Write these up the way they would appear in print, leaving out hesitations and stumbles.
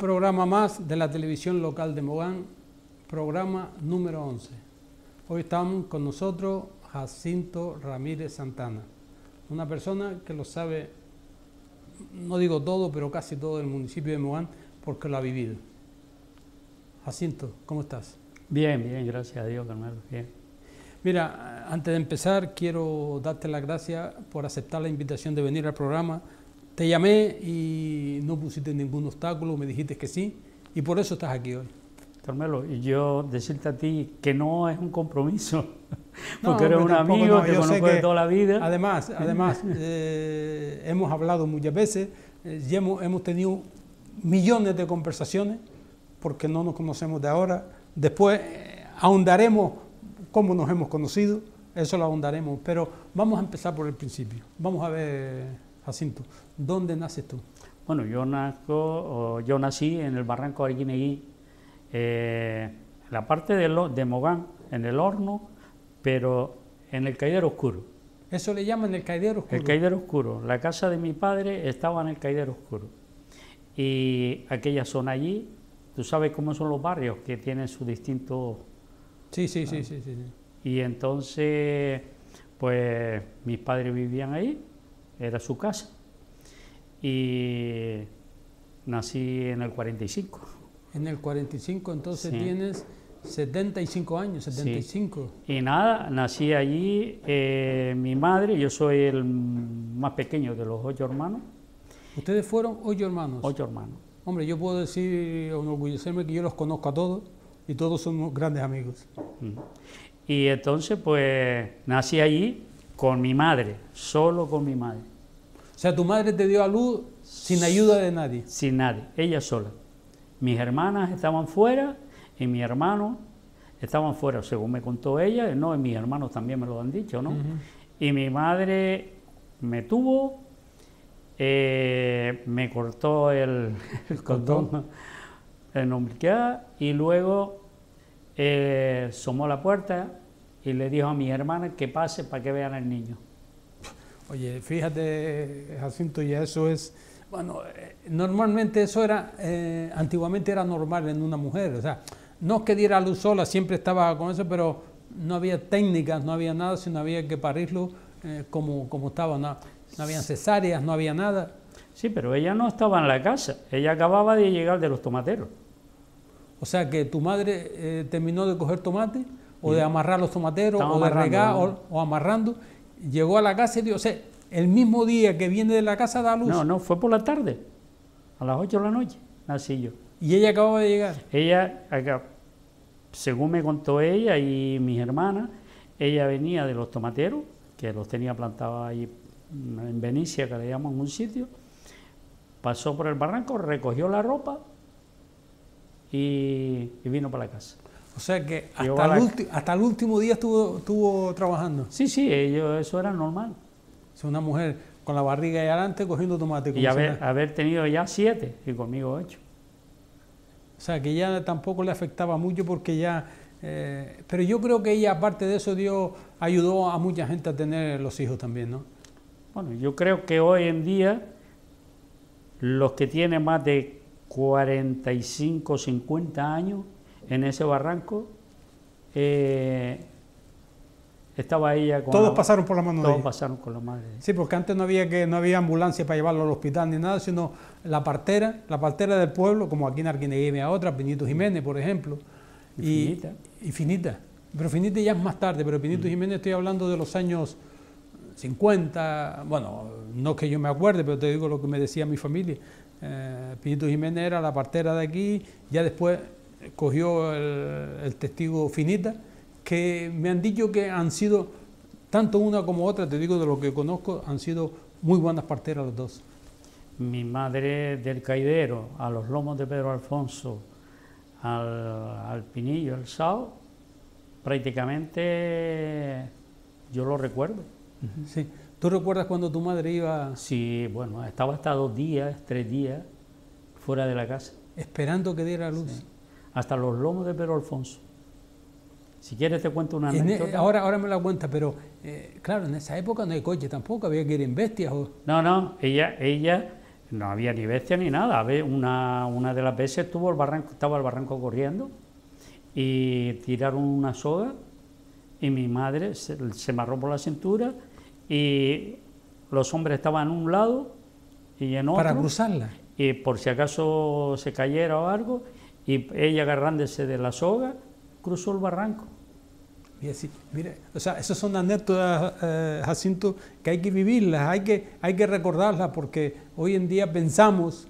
programa más de la televisión local de Mogán, programa número 11. Hoy estamos con nosotros Jacinto Ramírez Santana, una persona que lo sabe, no digo todo, pero casi todo el municipio de Mogán, porque lo ha vivido. Jacinto, ¿cómo estás? Bien, bien, gracias a Dios, Carmelo, bien. Mira, antes de empezar, quiero darte las gracias por aceptar la invitación de venir al programa. Te llamé y no pusiste ningún obstáculo, me dijiste que sí, y por eso estás aquí hoy. Carmelo, y yo decirte a ti que no es un compromiso, porque No, eres un amigo, no, te conozco de toda la vida. Además, hemos hablado muchas veces y hemos tenido millones de conversaciones, porque no nos conocemos de ahora. Después ahondaremos cómo nos hemos conocido, eso lo ahondaremos, pero vamos a empezar por el principio. Vamos a ver, Jacinto, ¿dónde naces tú? Bueno, yo nací en el barranco de Arguineguín, la parte de Mogán, en el Horno, pero en el Caidero Oscuro. ¿Eso le llaman el Caidero Oscuro? El Caidero Oscuro. La casa de mi padre estaba en el Caidero Oscuro. Y aquella zona allí, tú sabes cómo son los barrios, que tienen sus distintos... Sí. Y entonces, pues mis padres vivían ahí, era su casa, y nací en el 45. En el 45, entonces Sí. Tienes 75 años, 75. Sí. Y nada, nací allí, mi madre, yo soy el más pequeño de los 8 hermanos. ¿Ustedes fueron 8 hermanos? 8 hermanos. Hombre, yo puedo decir, enorgullecerme que yo los conozco a todos y todos somos grandes amigos. Y entonces, pues, nací allí con mi madre, solo con mi madre. O sea, tu madre te dio a luz sin ayuda de nadie. Sin nadie, ella sola. Mis hermanas estaban fuera y mis hermanos estaban fuera, según me contó ella, ¿no? Y mis hermanos también me lo han dicho, ¿no? Y mi madre me tuvo, me cortó el cordón umbilical y luego asomó la puerta y le dijo a mis hermanas que pase para que vean al niño. Oye, fíjate, Jacinto, ya eso es... Bueno, normalmente eso era, antiguamente era normal en una mujer, o sea, no es que diera a luz sola, siempre estaba con eso, pero no había técnicas, no había nada, sino había que parirlo como estaba, no habían cesáreas, no había nada. Sí, pero ella no estaba en la casa, ella acababa de llegar de los tomateros. O sea, que tu madre terminó de coger tomate, o de amarrar los tomateros, Estaba o de regar, amarrando, o amarrando, llegó a la casa y dijo, o sea, el mismo día que viene de la casa da luz. No, fue por la tarde, a las 8 de la noche, nací yo. Y ella acababa de llegar. Ella, según me contó ella y mis hermanas, ella venía de los tomateros, que los tenía plantados ahí en Benicia, que le llaman un sitio, pasó por el barranco, recogió la y vino para la casa. O sea que hasta el último día estuvo trabajando. Sí, eso era normal. Es una mujer con la barriga ahí adelante cogiendo tomate. Y haber tenido ya 7 y conmigo 8. O sea que ya tampoco le afectaba mucho porque ya... pero yo creo que ella, aparte de eso, ayudó a mucha gente a tener los hijos también, ¿no? Bueno, yo creo que hoy en día los que tienen más de 45, 50 años en ese barranco, estaba ella con... Todos pasaron por la mano de ella. Todos pasaron con la madre. Sí, porque antes no había ambulancia para llevarlo al hospital ni nada, sino la partera del pueblo, como aquí en Arguineguín a otra, Pinito Jiménez, por ejemplo. Y Finita. Pero Finita ya es más tarde, pero Pinito Jiménez estoy hablando de los años 50, bueno, no que yo me acuerde, pero te digo lo que me decía mi familia. Pinito Jiménez era la partera de aquí, ya después cogió el testigo Finita, que me han dicho que han sido, tanto una como otra, te digo de lo que conozco, han sido muy buenas parteras los dos. Mi madre del Caidero, a los lomos de Pedro Alfonso, al Pinillo, al Sao, prácticamente yo lo recuerdo. Sí. ¿Tú recuerdas cuando tu madre iba...? Sí, bueno, estaba hasta 2 días, 3 días fuera de la casa. Esperando que diera luz. Sí. Hasta los lomos de Pedro Alfonso. Si quieres te cuento una anécdota. Ahora me la cuenta, pero claro, en esa época no hay coche tampoco, había que ir en bestias. No, ella No había ni bestia ni nada. A ver, una de las veces estaba el barranco corriendo y tiraron una soga y mi madre se amarró por la cintura y los hombres estaban en un lado y en otro. ¿Para cruzarla? Y por si acaso se cayera o algo, y ella agarrándose de la soga, cruzó el barranco. Y así, mire, o sea, esas son anécdotas, Jacinto, que hay que vivirlas, hay que recordarlas, porque hoy en día pensamos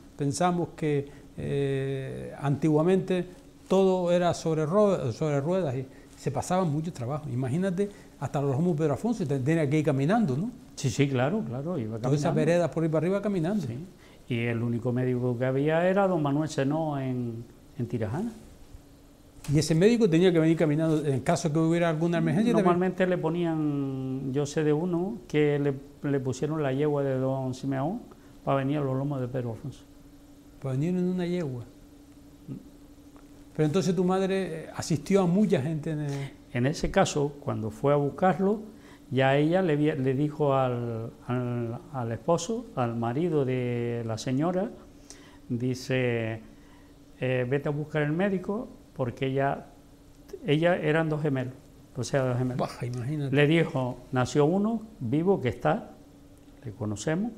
que antiguamente todo era sobre ruedas y se pasaban mucho trabajo. Imagínate, hasta los lomos Pedro Afonso, tenía que ir caminando, ¿no? Sí, claro, iba caminando. Todas esas veredas por ahí para arriba caminando. Sí. Y el único médico que había era don Manuel Senó en Tirajana. Y ese médico tenía que venir caminando en caso que hubiera alguna emergencia. Normalmente le ponían, yo sé de uno, que le pusieron la yegua de don Simeón para venir a los lomos de Pedro Afonso. Para venir en una yegua. Pero entonces tu madre asistió a mucha gente. En ese caso, cuando fue a buscarlo, ya ella le dijo al esposo, al marido de la señora, dice, vete a buscar el médico, porque ella eran dos gemelos, o sea, dos gemelos. Baja, imagínate. Le dijo, nació uno vivo que está, le conocemos,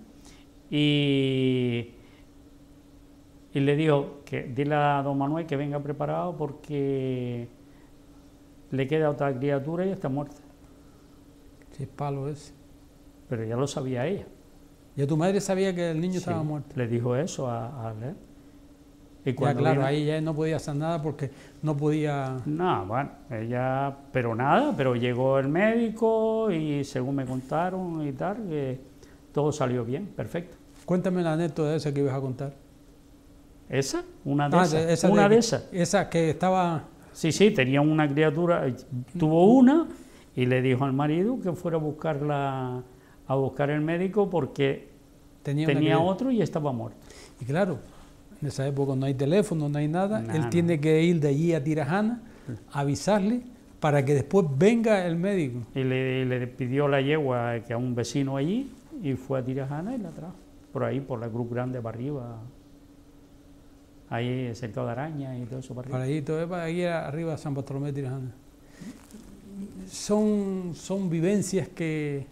y le dijo, dile a don Manuel que venga preparado porque le queda otra criatura y está muerta. Qué palo ese. Pero ya lo sabía ella. ¿Ya tu madre sabía que el niño Sí, estaba muerto? le dijo eso a él. Y Ya, cuando claro, vino, ahí ya no podía hacer nada porque no podía... no, bueno, ella, pero llegó el médico y según me contaron y tal, que todo salió bien, perfecto. Cuéntame la anécdota esa que ibas a contar. ¿Esa? Una de esas. Esa que estaba... Sí, tenía una criatura, tuvo una y le dijo al marido que fuera a buscar el médico porque tenía otro y estaba muerto. Y claro, en esa época no hay teléfono, no hay nada, él tiene que ir de allí a Tirajana, avisarle para que después venga el médico. Y le pidió la yegua que a un vecino allí y fue a Tirajana y la trajo. Por ahí, por la Cruz Grande para arriba, ahí cerca de Araña y todo eso para arriba. Para ahí arriba San Bartolomé de Tirajana. Son vivencias que...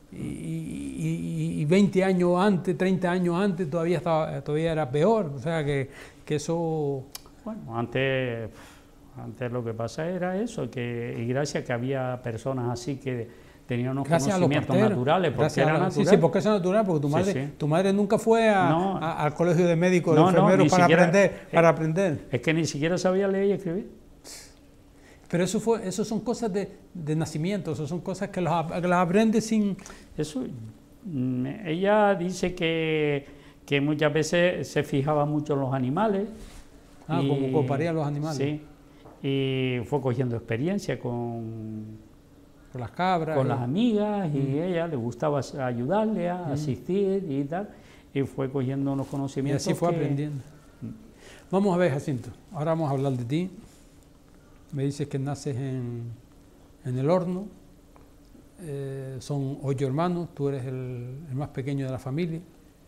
Y 20 años antes, 30 años antes todavía era peor, o sea que eso... Bueno, antes lo que pasa era eso, y gracias que había personas así que tenían unos conocimientos naturales, porque era natural. Sí, porque es natural, porque tu madre nunca fue al colegio de médicos, de enfermeros para aprender. Es que ni siquiera sabía leer y escribir. Pero eso son cosas de nacimiento, eso son cosas que las aprendes sin... Eso, ella dice que muchas veces se fijaba mucho en los animales. Como comparía los animales. Sí, y fue cogiendo experiencia con las cabras. Con las amigas, y ella le gustaba ayudarle a asistir y tal, y fue cogiendo unos conocimientos. Y así fue aprendiendo. Vamos a ver, Jacinto, ahora vamos a hablar de ti. Me dices que naces en el Horno, son 8 hermanos, tú eres el más pequeño de la familia.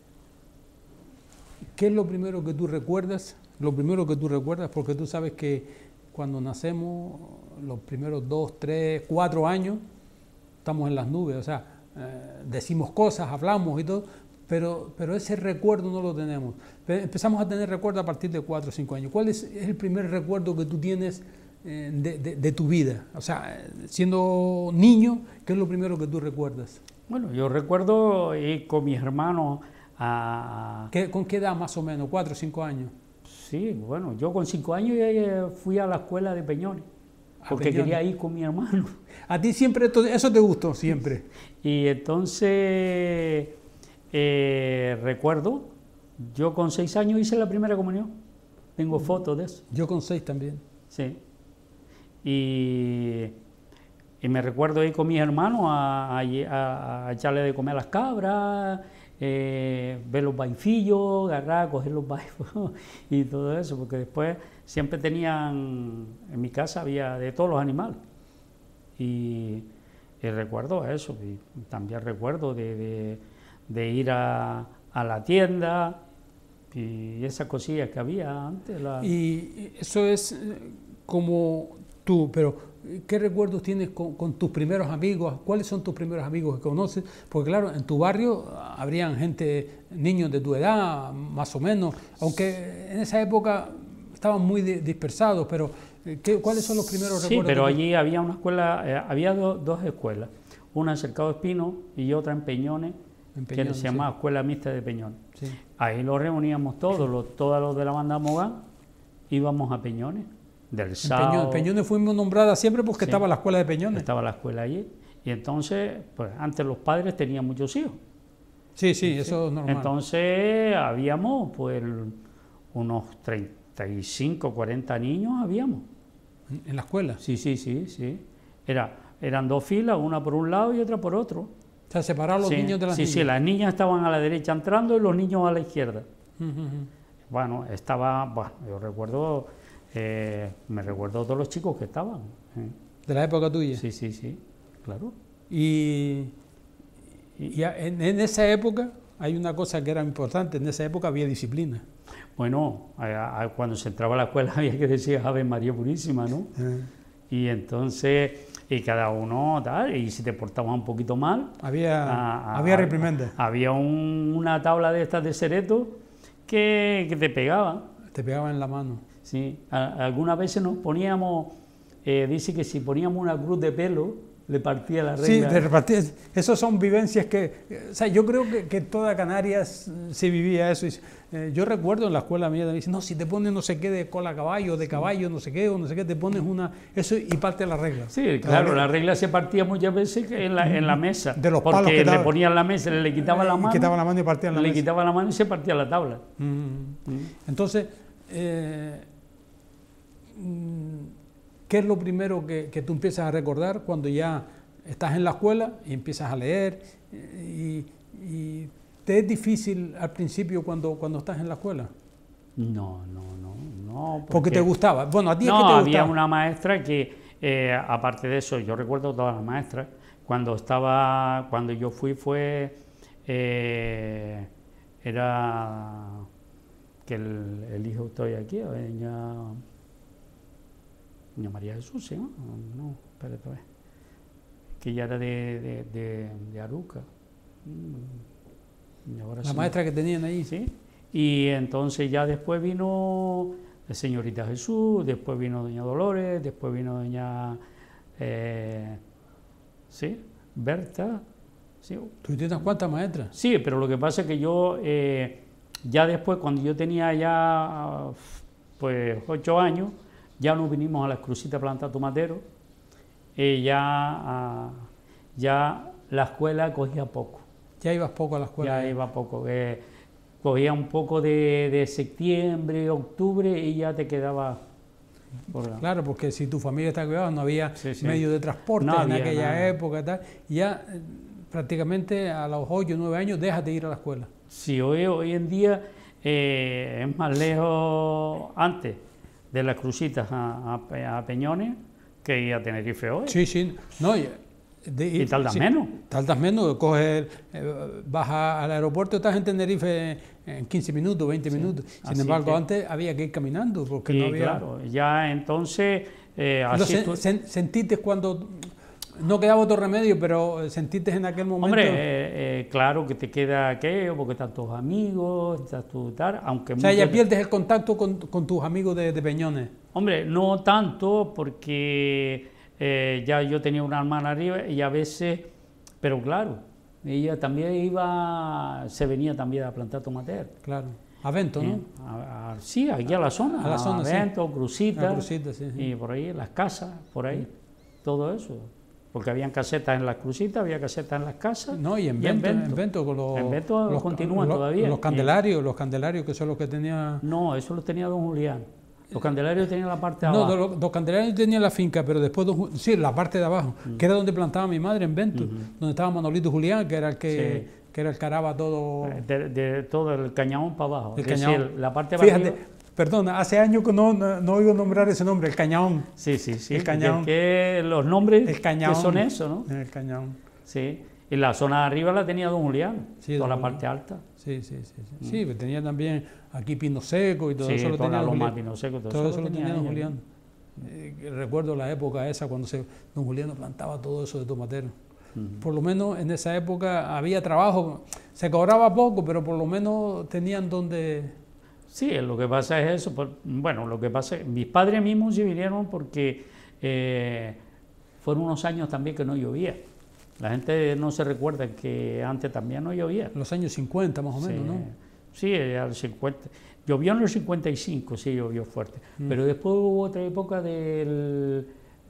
¿Qué es lo primero que tú recuerdas? Lo primero que tú recuerdas, porque tú sabes que cuando nacemos, los primeros 2, 3, 4 años, estamos en las nubes, o sea, decimos cosas, hablamos y todo, pero ese recuerdo no lo tenemos. Empezamos a tener recuerdo a partir de 4 o 5 años. ¿Cuál es el primer recuerdo que tú tienes de tu vida? O sea, siendo niño, ¿qué es lo primero que tú recuerdas? Bueno, yo recuerdo ir con mis hermanos a... ¿Con qué edad más o menos? ¿4 o 5 años? Sí, bueno, yo con 5 años ya fui a la escuela de Peñones, porque quería ir con mi hermano. ¿A ti siempre eso te gustó, siempre? Y entonces, recuerdo, yo con 6 años hice la primera comunión, tengo fotos de eso. Yo con 6 también. Sí. Y me recuerdo ir con mis hermanos a echarle de comer a las cabras, ver los baifillos, agarrar, coger los baifos y todo eso, porque después siempre tenían, en mi casa había de todos los animales. Y recuerdo eso, y también recuerdo de ir a la tienda Y esas cosillas que había antes. Y eso es como tú, pero ¿qué recuerdos tienes con tus primeros amigos? ¿Cuáles son tus primeros amigos que conoces? Porque claro, en tu barrio habrían gente, niños de tu edad, más o menos, aunque en esa época estaban muy dispersados, pero ¿cuáles son los primeros recuerdos? Sí, pero allí había una escuela, había dos escuelas, una en Cercado Espino y otra en Peñones, que se llamaba Escuela Mixta de Peñones. Sí. Ahí los reuníamos todos, todos los de la banda Mogán, íbamos a Peñones. Del sábado. En Peñones fuimos nombradas siempre porque estaba la escuela de Peñones. Estaba la escuela allí. Y entonces, pues antes los padres tenían muchos hijos. Sí, eso es normal. Entonces habíamos pues unos 35, 40 niños habíamos. ¿En la escuela? Sí. Eran dos filas, una por un lado y otra por otro. O sea, separaron los niños de las niñas. Sí, las niñas estaban a la derecha entrando y los niños a la izquierda. Bueno, yo recuerdo... me recuerdo todos los chicos que estaban. ¿De la época tuya? Sí, claro. Y en esa época hay una cosa que era importante, en esa época había disciplina. Bueno, cuando se entraba a la escuela había que decir Ave María Purísima, ¿no? Y entonces, y cada uno, tal, y si te portabas un poquito mal... Había reprimenda. Había una tabla de estas de cereto que te pegaba. Te pegaba en la mano. Sí, algunas veces nos poníamos, dice que si poníamos una cruz de pelo, le partía la regla. Sí, te repartía. Esas son vivencias o sea, yo creo que toda Canarias se vivía eso. Yo recuerdo en la escuela mía, me dicen, no, si te pones no sé qué de cola caballo, de caballo, no sé qué, o no sé qué, te pones eso y parte la regla. Sí, claro, la regla se partía muchas veces en la mesa. De los palos porque le ponían la mesa, le quitaban la mano. Quitaba la mano y partían la mesa. Le quitaba la mano y se partía la tabla. Entonces, ¿qué es lo primero que tú empiezas a recordar cuando ya estás en la escuela y empiezas a leer? Y ¿te es difícil al principio cuando estás en la escuela? No. Porque te gustaba. Bueno, a ti es que te gustaba. No, había gustaba. una maestra que, aparte de eso, yo recuerdo todas las maestras. Cuando yo fui era que el hijo estoy aquí, doña María Jesús, ¿sí? No, espérate, que ya era de Aruca. La maestra que tenían ahí. Sí, y entonces ya después vino la señorita Jesús, después vino doña Dolores, después vino doña Berta. Sí. ¿Tú tienes cuántas maestras? Sí, pero lo que pasa es que yo ya después, cuando yo tenía ya pues 8 años, ya no vinimos a las Crucitas a plantar tomateros, ya la escuela cogía poco. ¿Ya ibas poco a la escuela? Ya iba poco, cogía un poco de septiembre, octubre y ya te quedaba... Claro, porque si tu familia está cuidada, no había medio de transporte en aquella época, tal, y ya prácticamente a los 8 o 9 años dejas de ir a la escuela. Sí, hoy en día es más lejos antes de las Crucitas a Peñones que ir a Tenerife hoy. Sí, no, y tardas menos. Tardas menos, vas al aeropuerto, estás en Tenerife en 15 minutos, 20 minutos. Sin embargo, antes había que ir caminando porque no había... Claro, ya entonces... ¿Sentiste cuando... No quedaba otro remedio, pero sentiste en aquel momento... Hombre, claro que te queda aquello, porque están tus amigos, estás tú tal, aunque... O sea, ya pierdes el contacto con tus amigos de Peñones. Hombre, no tanto, porque ya yo tenía una hermana arriba y a veces... Pero claro, ella también se venía también a plantar tomates. Claro. A Vento, ¿no? Sí, aquí a la zona. A la zona, a Vento, sí. Crucitas, sí. Y por ahí, las casas, por ahí, todo eso. Porque habían casetas en las Crucitas, había casetas en las casas. No, y en Vento con los continúan todavía. Los candelarios que son los que tenía... No, eso los tenía don Julián. Los candelarios tenían la parte de abajo. No, los candelarios tenían la finca, pero después, la parte de abajo, que era donde plantaba mi madre en Vento, donde estaba Manolito Julián, que era el que era el que araba todo... De todo el cañón para abajo. El cañón. Decir, la parte de Fíjate, perdona, hace años que no oigo nombrar ese nombre, el Cañón. Sí. El Cañón. Que los nombres el cañón, que son eso, ¿no? El Cañón. Sí. Y la zona de arriba la tenía don Julián, Sí, toda don la parte alta. Sí, sí, sí. Sí, sí, pues tenía también aquí Pino Seco y todo Sí, eso lo toda tenía la don loma Julián. Pino Seco, Todo eso lo tenía don ahí. Julián. Recuerdo la época esa cuando don Julián plantaba todo eso de tomatero. Por lo menos en esa época había trabajo, se cobraba poco, pero por lo menos tenían donde... Sí, lo que pasa es eso. Bueno, lo que pasa es mis padres mismos se vinieron porque fueron unos años también que no llovía. La gente no se recuerda que antes también no llovía. Los años 50 más o menos, Sí, ¿no? sí, al 50. Llovió en los 55, sí, llovió fuerte. Pero después hubo otra época del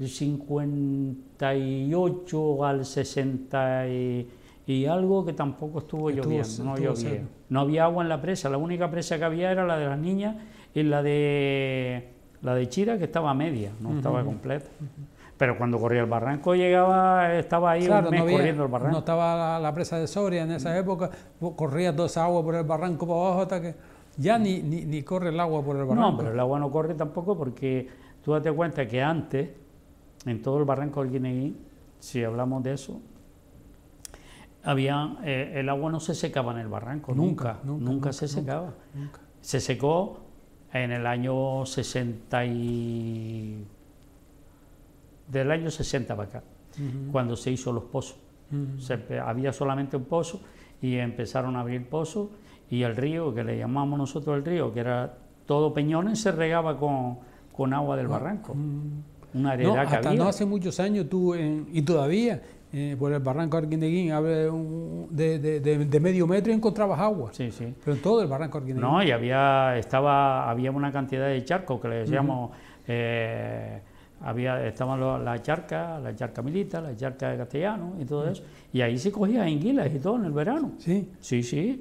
58 al 60 y algo que tampoco estuvo lloviendo, no llovía. Seco. No había agua en la presa, la única presa que había era la de las niñas y la de Chira, que estaba a media, no estaba completa. Pero cuando corría el barranco estaba ahí Claro, un mes corriendo el barranco. no estaba la presa de Soria en esa época, corría toda esa agua por el barranco para abajo hasta que ya ni corre el agua por el barranco. No, pero el agua no corre tampoco porque tú date cuenta que antes, en todo el barranco del Guineguín, si hablamos de eso, el agua no se secaba en el barranco, nunca se secaba. Nunca. Se secó en el año 60 del año 60 para acá, cuando se hizo los pozos. Había solamente un pozo y empezaron a abrir pozos y el río, que le llamamos nosotros el río, que era todo peñones, se regaba con agua del barranco. Una heredad que hasta había. no hace muchos años y todavía por el barranco Arguineguín de medio metro encontrabas agua. Sí, sí. Pero en todo el barranco Arguineguín. No, y había una cantidad de charcos que le decíamos, estaban la charca Milita, la charca de Castellano y todo eso, y ahí se cogía anguilas y todo en el verano. Sí. Sí, sí.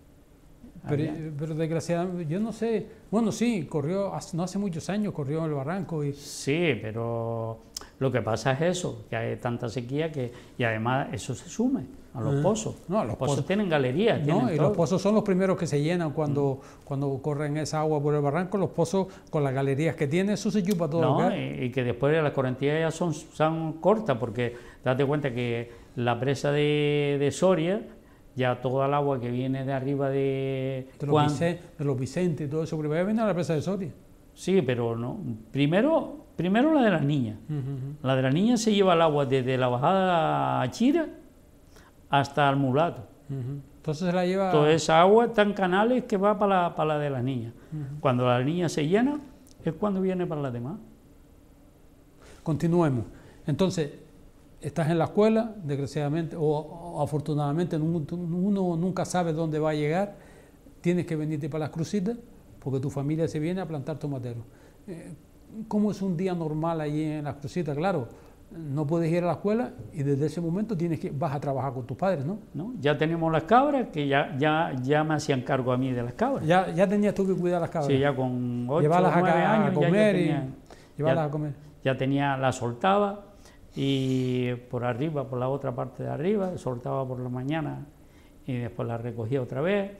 Pero desgraciadamente, yo no sé, bueno, sí, corrió, no hace muchos años corrió el barranco. Sí, pero lo que pasa es eso, que hay tanta sequía y además eso se sume a los pozos. No, los pozos tienen galerías. No, y los pozos son los primeros que se llenan cuando corren esa agua por el barranco. Los pozos, con las galerías que tiene, eso se chupa todo. No, y que después las correntías ya son cortas, porque date cuenta que la presa de Soria, ya toda el agua que viene de arriba de los Vicentes y todo eso, primero viene a la presa de Soria. Sí, pero no. Primero la de las niñas. La de las niñas se lleva el agua desde la bajada a Chira hasta el Mulato. Entonces se la lleva... Toda esa agua está en canales que va para la de las niñas. Cuando la niña se llena, es cuando viene para las demás. Continuemos. Entonces, estás en la escuela, desgraciadamente, o afortunadamente, uno nunca sabe dónde va a llegar. Tienes que venirte para Las Crucitas, porque tu familia se viene a plantar tomateros. ¿Cómo es un día normal allí en Las Crucitas? Claro, no puedes ir a la escuela y desde ese momento vas a trabajar con tus padres, ¿no? ¿No? Ya tenemos las cabras, que ya me hacían cargo a mí de las cabras. Ya tenías tú que cuidar las cabras. Sí, ya con 8 o 9 a años. comer llevarlas a comer. Ya las soltaba y por arriba, por la otra parte de arriba, soltaba por la mañana y después las recogía otra vez.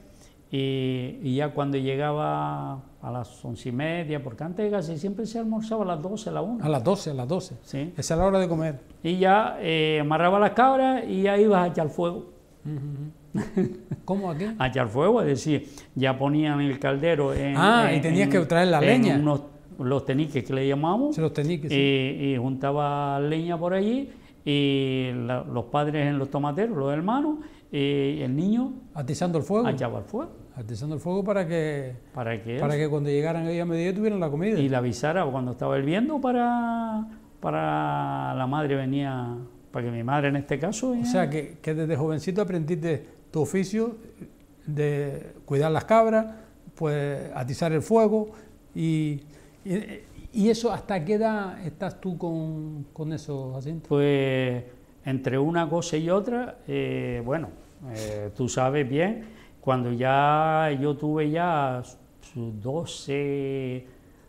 Y ya cuando llegaba a las 11:30, porque antes casi siempre se almorzaba a las 12, a las 1. A las 12. Sí. Esa es la hora de comer. Y ya amarraba las cabras y ya ibas a echar fuego. ¿Cómo aquí? A echar fuego, es decir, ya ponían el caldero y tenías que traer la leña. Los teniques que le llamamos. Sí, los teniques, sí. Y juntaba leña por allí y los padres en los tomateros, los hermanos, y el niño atizando el fuego. Echaba el fuego. Atizando el fuego para que cuando llegaran ahí a mediodía tuvieran la comida. Y la avisara cuando estaba hirviendo para la madre venía, para que mi madre en este caso... O sea, que desde jovencito aprendiste tu oficio de cuidar las cabras, pues atizar el fuego y eso, ¿hasta qué edad estás tú con eso, Jacinto? Pues entre una cosa y otra, tú sabes bien, cuando ya yo tuve ya sus 12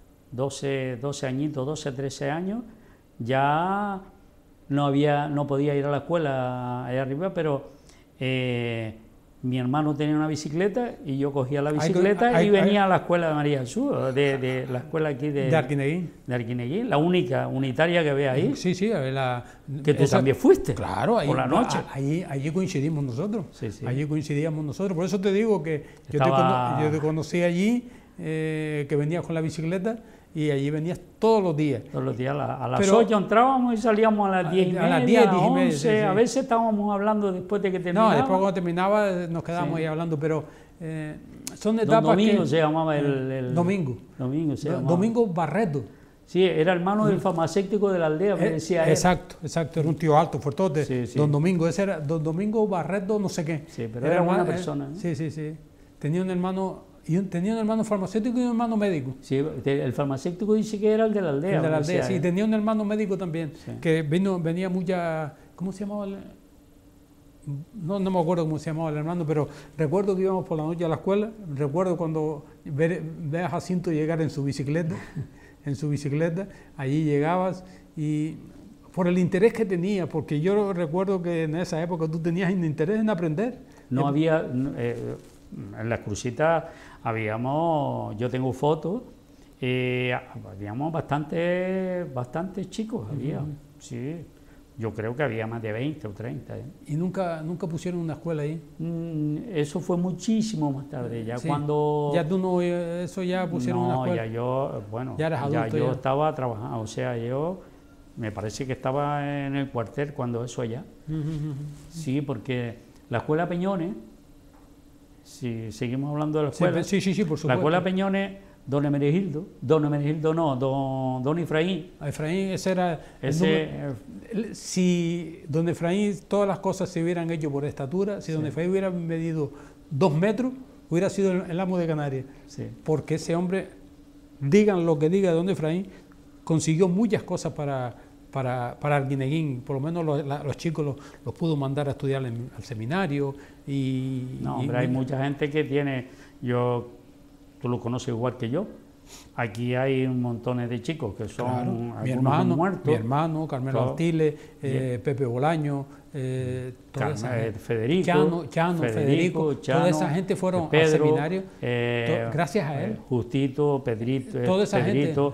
añitos, 12, 13 años, ya no podía ir a la escuela allá arriba, pero mi hermano tenía una bicicleta y yo cogía la bicicleta y venía a la escuela de María Jesús, de la escuela aquí de Arquineguín. De Arquineguín, la única unitaria que ve ahí. Sí, sí, que tú también fuiste. Claro, ahí, por la noche. Allí coincidimos nosotros. Sí, sí. Allí coincidíamos nosotros. Por eso te digo que yo te conocí allí, que venías con la bicicleta. Y allí venías todos los días. Todos los días. A las 8 entrábamos y salíamos a las 10 y media, a las 10 y media, 11. sí, sí. A veces estábamos hablando después de que terminaba. No, después cuando terminaba nos quedábamos ahí hablando, pero son etapas Domingo que... se llamaba el... Domingo. Domingo se llamaba. Domingo Barreto. Sí, era hermano del farmacéutico de la aldea, me decía él. Exacto, era un tío alto, fuertote. Sí, sí. Don Domingo, ese era Don Domingo Barreto, no sé qué. Sí, pero era buena persona. Sí, sí, sí. Tenía un hermano... tenía un hermano farmacéutico y un hermano médico. Sí, el farmacéutico dice que era el de la aldea. El de la aldea, sí. Tenía un hermano médico también, sí. Que venía mucha... ¿Cómo se llamaba? No me acuerdo cómo se llamaba el hermano, pero recuerdo que íbamos por la noche a la escuela. Recuerdo cuando ve a Jacinto llegar en su bicicleta. Allí llegabas y... por el interés que tenía, porque yo recuerdo que en esa época tú tenías un interés en aprender. No había... en las crucitas yo tengo fotos, habíamos bastantes chicos, sí, yo creo que había más de 20 o 30. ¿Y nunca pusieron una escuela ahí? Eso fue muchísimo más tarde, ya sí. cuando... Ya tú no, eso ya pusieron una escuela. Ya eras adulto, yo ya. Estaba trabajando, o sea, me parece que estaba en el cuartel cuando eso allá. Sí, porque la escuela Peñones, si seguimos hablando de la escuela, sí, por supuesto. La escuela Peñones, don Efraín, Efraín, ese era si don Efraín todas las cosas se hubieran hecho por estatura, si don Efraín hubiera medido 2 metros, hubiera sido el amo de Canarias, porque ese hombre, digan lo que diga don Efraín, consiguió muchas cosas para Arquineguín, por lo menos los chicos los pudo mandar a estudiar al seminario. Hay mucha gente que tiene, tú lo conoces igual que yo, aquí hay un montón de chicos que son algunos muertos. Mi hermano, Carmelo Artiles, Pepe Bolaño, Federico, Chano, toda esa gente fueron al seminario, gracias a él. Justito, Pedrito, toda esa Pedrito,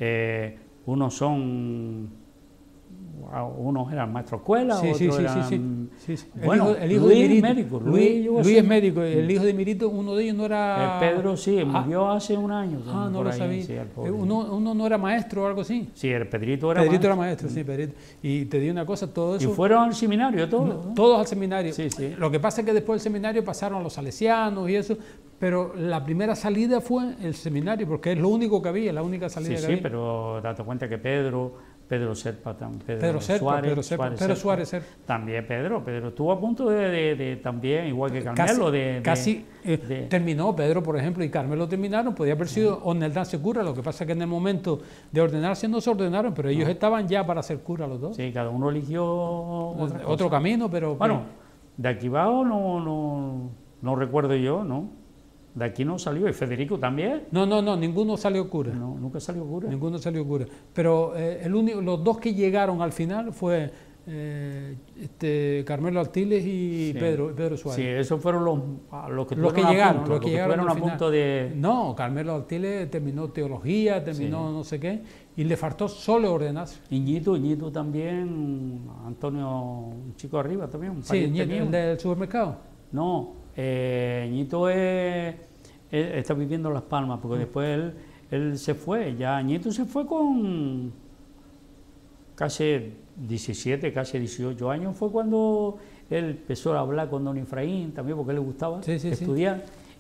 unos eran maestros de escuela, otros eran... Bueno, el hijo Luis de Mirito, médico. Luis es médico, el hijo de Mirito, uno de ellos no era... Pedro sí, murió hace un año. No lo sabía. Sí, uno no era maestro o algo así. Sí, el Pedrito era maestro. Era maestro, sí, Pedrito. Y te digo una cosa, todo eso... ¿Y fueron al seminario todos? Todos al seminario. Sí, sí. Lo que pasa es que después del seminario pasaron a los salesianos y eso, pero la primera salida fue el seminario, porque es lo único que había, la única salida que había. Sí, pero date cuenta que Pedro Serpa, Pedro Suárez. También Pedro estuvo a punto de también, igual que Carmelo, casi terminó Pedro, por ejemplo, y Carmelo terminaron, podía haber sido Orneldán cura, lo que pasa es que en el momento de ordenarse no se ordenaron, pero ellos estaban ya para ser cura los dos. Sí, cada uno eligió otro camino, pero... Bueno, de aquí abajo no recuerdo yo, ¿no? De aquí no salió, y Federico también. No, ninguno salió cura. No, nunca salió cura. Ninguno salió cura. Pero los dos que llegaron al final fue Carmelo Artiles y Pedro Suárez. Sí, esos fueron los que llegaron a punto de... No, Carmelo Artiles terminó teología, no sé qué, y le faltó solo ordenarse. Iñito también, Antonio, un chico arriba también. Un el del supermercado. No. Ñito está viviendo en Las Palmas, porque después él se fue, Ñito se fue con casi 17, casi 18 años, fue cuando él empezó a hablar con don Efraín también, porque le gustaba estudiar,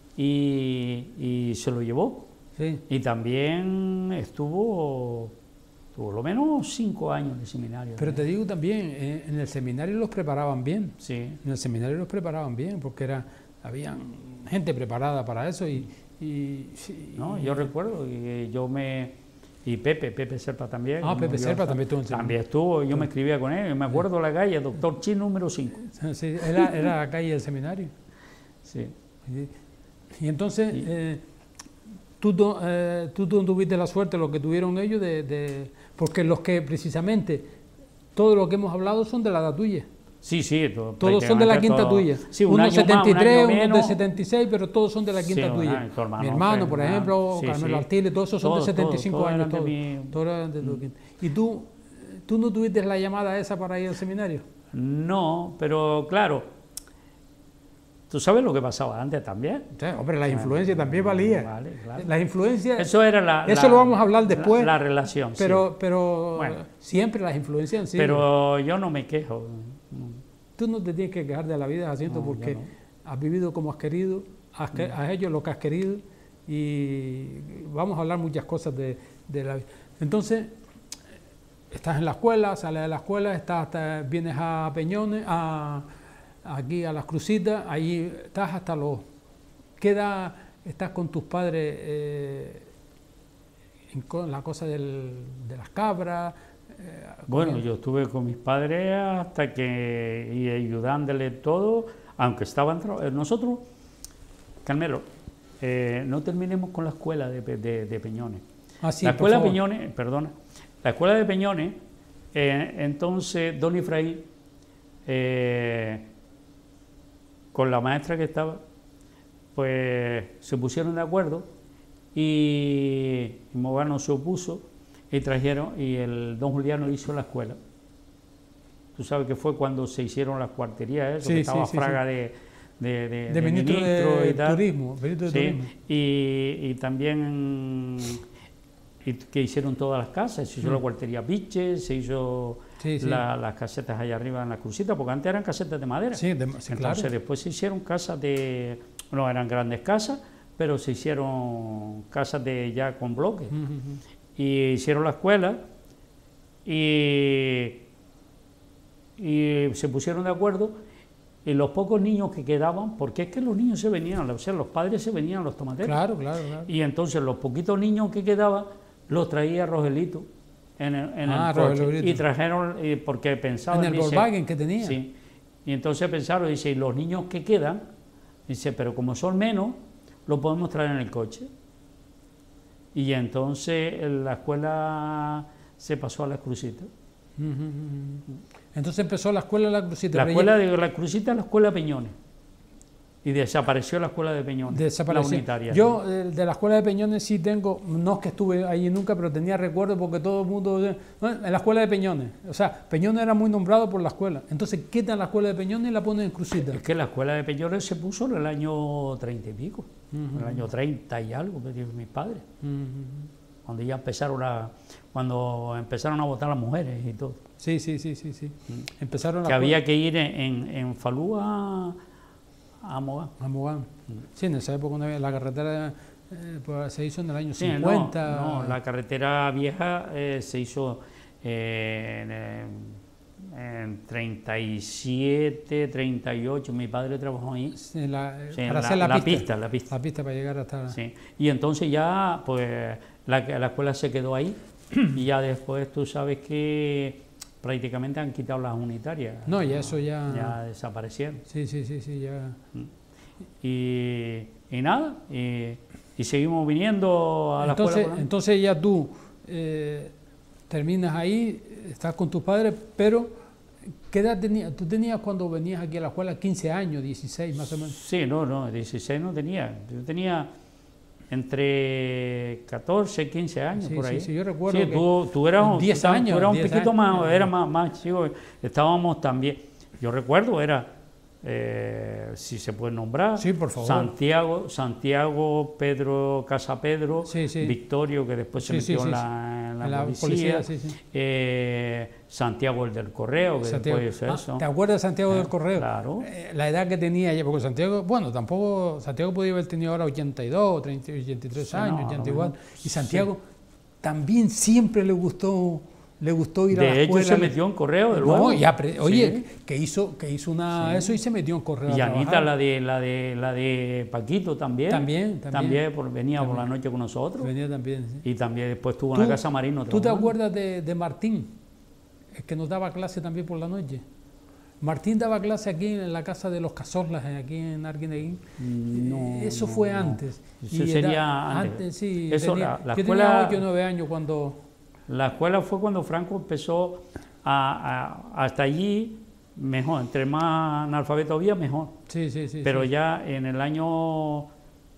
y se lo llevó, y también estuvo lo menos 5 años en el seminario. Pero te digo también, en el seminario los preparaban bien, porque habían gente preparada para eso yo recuerdo que y Pepe Serpa también. Pepe Serpa también estuvo en el seminario. También estuvo, yo me escribía con él, me acuerdo la calle, Doctor Chin número 5. Sí, era la calle del seminario. Sí. Y entonces, tú tuviste la suerte, lo que tuvieron ellos, porque los que precisamente, todo lo que hemos hablado son de la edad tuya. Sí, sí. Todos son de la quinta tuya. Sí, unos 73, unos de 76, 76, pero todos son de la quinta tuya. Mi hermano, por ejemplo, Carmelo Artiles, todos esos son de 75 años. Todos eran de tu quinta. ¿Y tú no tuviste la llamada esa para ir al seminario? No, pero claro, tú sabes lo que pasaba antes también. Sí, hombre, la influencia también valía. Vale, claro. Las influencias. Eso era eso lo vamos a hablar después. La relación. Pero bueno, siempre las influencias han sido. Pero yo no me quejo. Tú no te tienes que quejar de la vida, Jacinto, porque has vivido como has querido, has hecho lo que has querido, y vamos a hablar muchas cosas de la vida. Entonces, estás en la escuela, sales de la escuela, vienes a Peñones, aquí a Las Crucitas, ahí estás hasta los... ¿Qué edad estás con tus padres en la cosa de las cabras? Bueno, yo estuve con mis padres hasta que, y ayudándole todo, aunque estaban... Nosotros, Carmelo, no terminemos con la escuela de Peñones. Sí, la escuela de Peñones, perdona, la escuela de Peñones, entonces don Efraín, con la maestra que estaba, pues se pusieron de acuerdo y Mogano se opuso y trajeron, y el don Juliano hizo la escuela. Tú sabes que fue cuando se hicieron las cuarterías, eso, que estaba Fraga de ministro de y tal. Turismo, ministro de Turismo. Y también que hicieron todas las casas, se hizo la cuartería Piche, se hizo las casetas allá arriba en la Crucita, porque antes eran casetas de madera. Entonces claro. Después se hicieron casas no eran grandes casas, pero se hicieron casas ya con bloques. Y hicieron la escuela y se pusieron de acuerdo, y los pocos niños que quedaban, porque es que los niños se venían, o sea, los padres se venían a los tomateros. Claro. Y entonces los poquitos niños que quedaban los traía Rogelito en el coche. Rogelito. Y trajeron, porque pensaban... En el Volkswagen que tenía. Sí. Y entonces pensaron, dice, y los niños que quedan, dice, pero como son menos, los podemos traer en el coche. Y entonces la escuela se pasó a Las Crucitas. Entonces empezó la escuela de La Crucita. La escuela de La Crucita es la escuela Peñones. Y desapareció la escuela de Peñones, la unitaria. Yo de la escuela de Peñones sí tengo, no es que estuve allí nunca, pero tenía recuerdos porque todo el mundo... en la escuela de Peñones, o sea, Peñones era muy nombrado por la escuela. Entonces quitan la escuela de Peñones y la ponen en Crucita. Es que la escuela de Peñones se puso en el año 30 y pico, en el año 30 y algo, me dijo mis padres. Cuando ya empezaron a votar las mujeres y todo. Sí. Empezaron que había que ir en Falú a Mogán. Sí, en esa época la carretera pues, se hizo en el año 50. No, la carretera vieja se hizo en 37, 38. Mi padre trabajó ahí. Para hacer la pista. La pista para llegar hasta... Sí. Y entonces ya, pues, la escuela se quedó ahí. Y ya después tú sabes que prácticamente han quitado las unitarias. No, ya eso ya... Ya desaparecieron. Sí, ya... Y nada, y seguimos viniendo a la escuela. Entonces ya tú terminas ahí, estás con tus padres, pero ¿qué edad tenías? ¿Tú tenías cuando venías aquí a la escuela 15 años, 16 más o menos? Sí, no, 16 no tenía. Yo tenía entre 14 y 15 años, por ahí. Sí, yo recuerdo que tú eras 10 años. Tú eras un poquito más, era más chico. Estábamos también, yo recuerdo, si se puede nombrar, sí, por favor. Santiago, Pedro, Casa Pedro, Victorio, que después se metió en la policía, Santiago el del Correo, que después eso. ¿Te acuerdas de Santiago del Correo? Claro. La edad que tenía ella, porque Santiago podía haber tenido ahora 82, 30, 83 años, 84, y Santiago también siempre le gustó ir a la escuela. De hecho, se metió en Correo, de luego. Oye, que hizo eso y se metió en Correo. Y Anita, la de Paquito también. También venía por la noche con nosotros. Venía también, sí. Y también después estuvo en la Casa Marino. ¿Tú te acuerdas de Martín? El que nos daba clase también por la noche. Martín daba clase aquí en la casa de los Cazorlas, aquí en Arguineguín. Eso fue antes. Eso sería antes. Sí. Eso, yo tenía 8 o 9 años cuando... La escuela fue cuando Franco empezó hasta allí mejor, entre más analfabeto había, mejor. Sí, sí, sí. Pero sí. ya en el año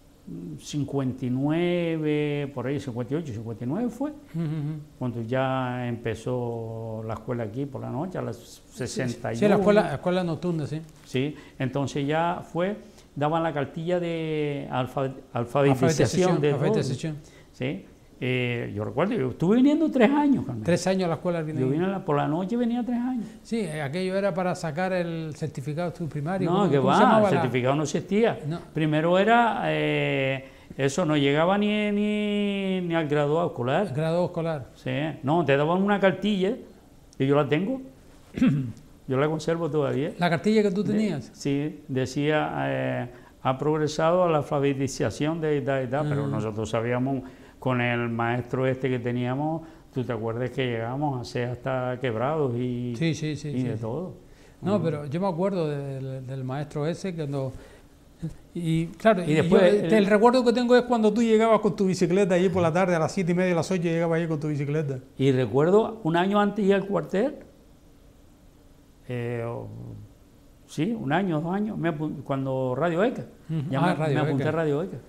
59, por ahí 58, 59 fue, cuando ya empezó la escuela aquí por la noche, a las 61. Sí, la escuela nocturna, sí. Sí, entonces ya fue, daban la cartilla de alfabetización. Alfabetización. Sí, yo recuerdo, yo estuve viniendo 3 años, Carmen. 3 años a la escuela. Yo vine por la noche, venía 3 años. Sí, aquello era para sacar el certificado de estudio primario. No, que va, el certificado no existía. No. Primero era, eso no llegaba ni al graduado escolar. Graduado escolar. Sí, no, te daban una cartilla, y yo la tengo, yo la conservo todavía. ¿La cartilla que tú tenías? Sí, decía, ha progresado a la alfabetización de edad, pero nosotros sabíamos, con el maestro este que teníamos, tú te acuerdas que llegamos a ser hasta quebrados y, sí, de todo. No, pero yo me acuerdo del maestro ese y claro, y después el recuerdo que tengo es cuando tú llegabas con tu bicicleta allí por la tarde, a las 7:30, a las 8 llegabas allí con tu bicicleta. Y recuerdo un año antes de ir al cuartel, sí, 1 año, 2 años, cuando Radio ECA, me apunté a Radio ECA.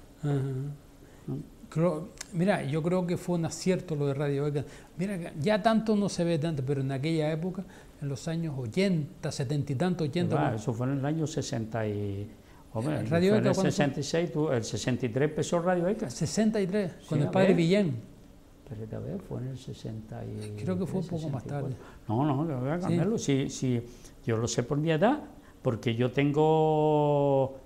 Mira, yo creo que fue un acierto lo de Radio ECA. Mira, ya tanto no se ve tanto, pero en aquella época, en los años 80, 70 y tantos, 80... Eso fue en el año 60 y... Hombre, Radio fue ECA, en el 66, el 63 empezó Radio ECA. 63, sí, con el padre Villén. Espérate a ver, fue en el 63. Creo que fue un poco más tarde. No, que voy a cambiarlo. Sí, yo lo sé por mi edad, porque yo tengo...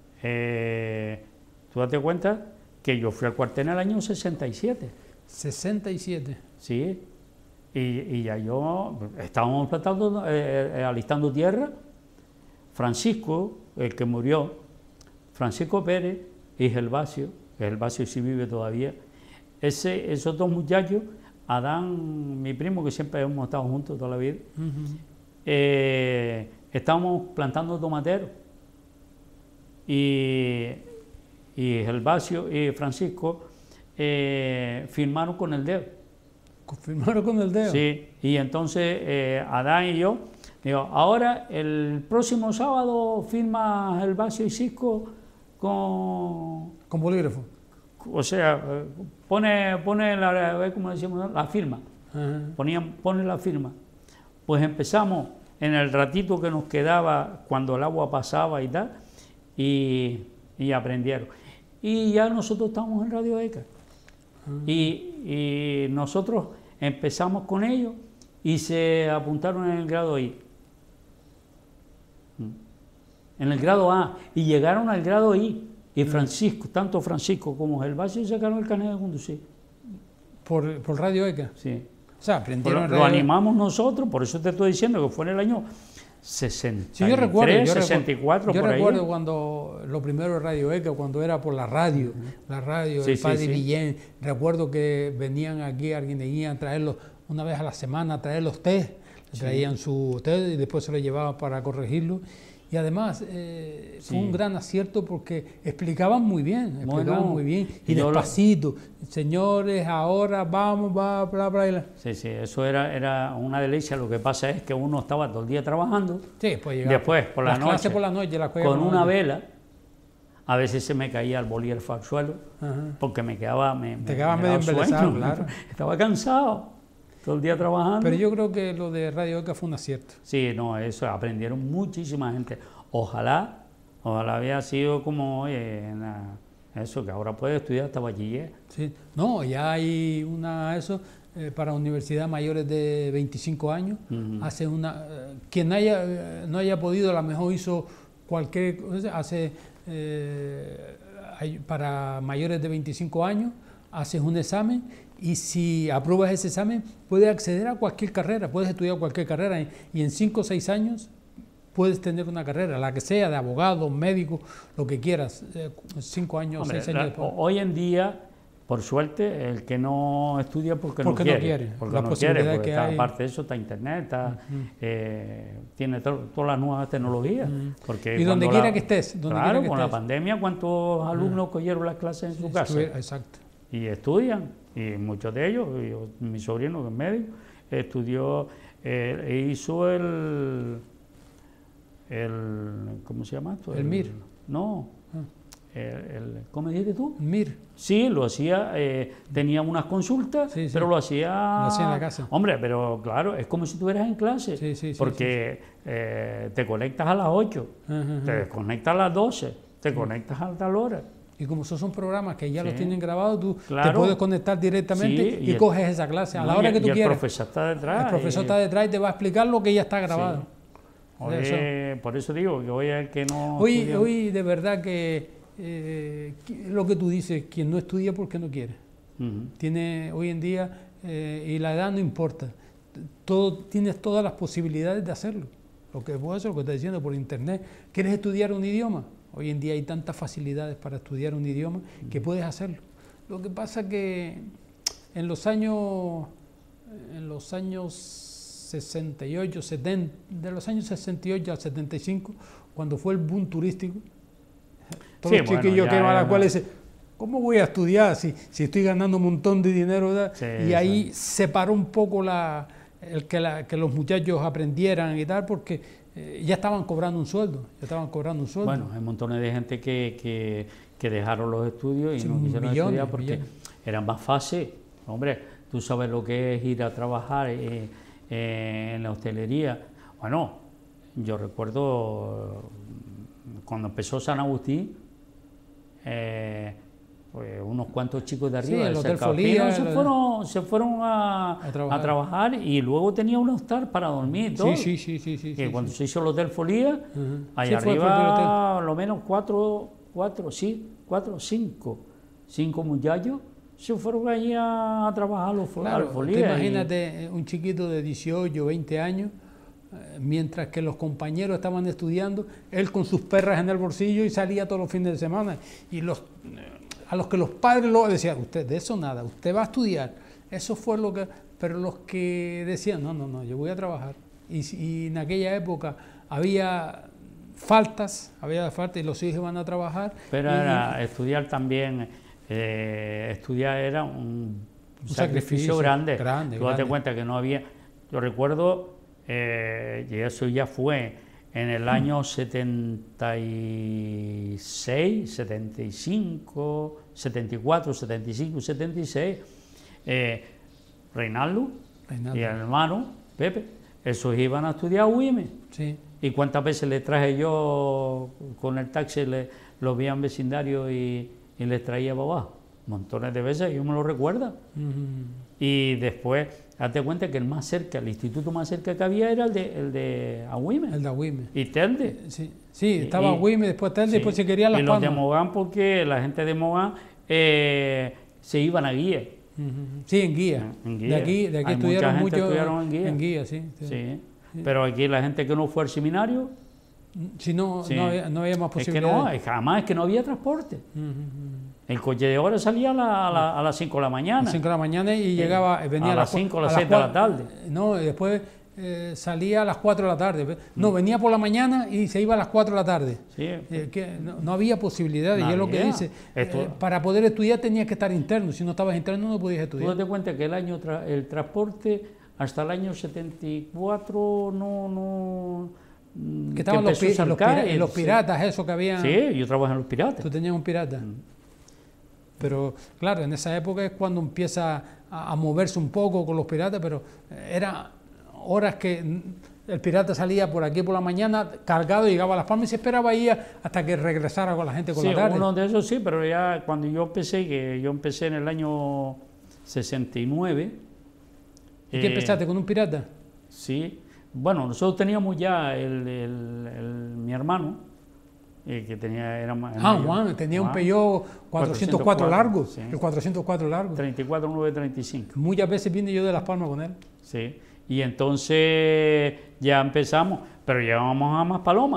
tú date cuenta que yo fui al cuartel en el año 67. 67. Sí, y ya estábamos alistando tierra. Francisco, el que murió, Francisco Pérez y Gervasio, que Gervasio sí vive todavía, esos 2 muchachos, Adán, mi primo, que siempre hemos estado juntos toda la vida, estábamos plantando tomateros. Y Gervasio y Francisco firmaron con el dedo. ¿Firmaron con el dedo? Sí, y entonces Adán y yo, digo, ahora el próximo sábado firma Gervasio y Cisco con bolígrafo. O sea, pone ¿cómo decimos? La firma. Pone la firma. Pues empezamos en el ratito que nos quedaba cuando el agua pasaba y tal, y aprendieron. Y ya nosotros estamos en Radio ECA. Y nosotros empezamos con ellos y se apuntaron en el grado I. En el grado A. Y llegaron al grado I. Y Francisco, tanto Francisco como Gervasio sacaron el carnet de conducir. ¿Por Radio ECA? Sí. O sea, aprendieron. Lo animamos nosotros, por eso te estoy diciendo que fue en el año 63, sí, yo recuerdo, 64, yo por ahí. Yo recuerdo cuando lo primero de Radio ECA, cuando era por la radio, sí, el padre sí, Villén. Recuerdo que venían aquí a Arguineguín a traerlos una vez a la semana, a traer los test, traían su test y después se lo llevaban para corregirlo. Y además fue un gran acierto porque explicaban muy bien, y despacito. Señores, ahora vamos, bla, bla. Sí, eso era una delicia. Lo que pasa es que uno estaba todo el día trabajando. Sí, pues después, por la noche, con una vela. A veces se me caía el bolígrafo al suelo, porque me quedaba... Te quedabas medio embelesado, claro. Estaba cansado, todo el día trabajando. Pero yo creo que lo de Radio ECA fue un acierto. Sí, no, eso aprendieron muchísima gente. Ojalá había sido como, eso, que ahora puede estudiar hasta bachiller. Sí, no, ya hay para universidades mayores de 25 años, hace quien no haya podido, a lo mejor hizo cualquier cosa, para mayores de 25 años, haces un examen y si apruebas ese examen puedes acceder a cualquier carrera, puedes estudiar cualquier carrera y en 5 o 6 años puedes tener una carrera, la que sea, de abogado, médico, lo que quieras, 5 años, Hombre, 6 años después. Hoy en día, por suerte, el que no estudia porque no quiere. Porque no quiere, porque aparte de eso está internet, tiene todas las nuevas tecnologías. Porque y donde quiera que estés. Claro, con la pandemia, ¿cuántos alumnos cogieron las clases en su casa? Exacto. Y estudian, y muchos de ellos, mi sobrino que es médico, estudió, hizo ¿cómo se llama esto? El MIR. No, ¿cómo dijiste tú? MIR. Sí, lo hacía, tenía unas consultas, Sí, sí. pero lo hacía en la casa. Hombre, pero claro, es como si estuvieras en clase, Sí, sí, sí, porque te conectas a las 8, te desconectas a las 12, te conectas a tal hora. Y como esos son programas que ya Sí. los tienen grabados, tú Claro. te puedes conectar directamente Sí, y coges esa clase a la hora que tú y el quieras. profesor está detrás. El profesor está detrás y te va a explicar lo que ya está grabado. Sí. Por eso digo que hoy el que no... Hoy de verdad que lo que tú dices, quien no estudia porque no quiere. Tiene hoy en día, y la edad no importa, tienes todas las posibilidades de hacerlo. Lo que puedo hacer, lo que estás diciendo por internet. ¿Quieres estudiar un idioma? Hoy en día hay tantas facilidades para estudiar un idioma que puedes hacerlo. Lo que pasa que en los años 68, 70, de los años 68 al 75, cuando fue el boom turístico, todos los chiquillos que van a la cual dicen, ¿cómo voy a estudiar si estoy ganando un montón de dinero? Sí, y ahí se paró un poco que los muchachos aprendieran y tal, porque ya estaban cobrando un sueldo. Bueno, hay montones de gente que dejaron los estudios y sí, no quisieron estudiar porque millones. Era más fácil. Hombre, tú sabes lo que es ir a trabajar en la hostelería. Bueno, yo recuerdo cuando empezó San Agustín, pues unos cuantos chicos de arriba el Hotel Folía, se fueron a trabajar y luego tenía un hostal para dormir y todo. Sí. Cuando se hizo el Hotel Folía, allá arriba lo menos cinco muchachos se fueron allí a trabajar al Folía. Imagínate un chiquito de 18, 20 años, mientras que los compañeros estaban estudiando, él con sus perras en el bolsillo y salía todos los fines de semana. Y a los que los padres lo decían, usted de eso nada, usted va a estudiar. Eso fue lo que... Pero los que decían, no, yo voy a trabajar. Y en aquella época había faltas y los hijos iban a trabajar. Pero estudiar también, estudiar era un sacrificio grande. Tú date cuenta que no había... Yo recuerdo, y eso ya fue en el año 76, 75, 74, 75, 76, Reinaldo y el hermano Pepe, esos iban a estudiar a UIME. Sí. ¿Y cuántas veces les traje yo con el taxi, los veía en vecindario y les traía para abajo? Montones de veces, yo me lo recuerdo. Y después, date cuenta que el instituto más cerca que había era el de Agüime. El de Agüime. Y Telde. Sí, estaba Agüime, después Telde, después se quería Las Palmas. Y los de Mogán, porque la gente de Mogán se iban a Guía. Sí, en Guía. De aquí estudiaron mucho en Guía. Sí. Pero aquí la gente que no fue al seminario... no había más posibilidades. Es que no había transporte. El coche de ahora salía a las 5 de la mañana. A las 5 de la mañana y venía a las 5 o las 6 de la tarde. No, y después salía a las 4 de la tarde. No, venía por la mañana y se iba a las 4 de la tarde. Sí. No había posibilidades. Y es lo que dice. Para poder estudiar tenías que estar interno. Si no estabas interno no podías estudiar. Tú date cuenta que el transporte hasta el año 74 que estaban los piratas, eso que había. Sí, yo trabajé en los piratas. ¿Tú tenías un pirata? Pero claro, en esa época es cuando empieza a moverse un poco con los piratas, pero eran horas que el pirata salía por aquí por la mañana cargado, llegaba a Las Palmas y se esperaba ahí hasta que regresara con la gente con la tarde. Uno de esos sí, pero ya cuando yo empecé en el año 69. ¿Y qué empezaste, con un pirata? Sí. Bueno, nosotros teníamos ya mi hermano, que tenía... Juan, tenía un Peugeot 404 largo, sí. El 404 largo. 34-935. Muchas veces vine yo de Las Palmas con él. Sí, y entonces ya empezamos, pero llevábamos a Maspalomas.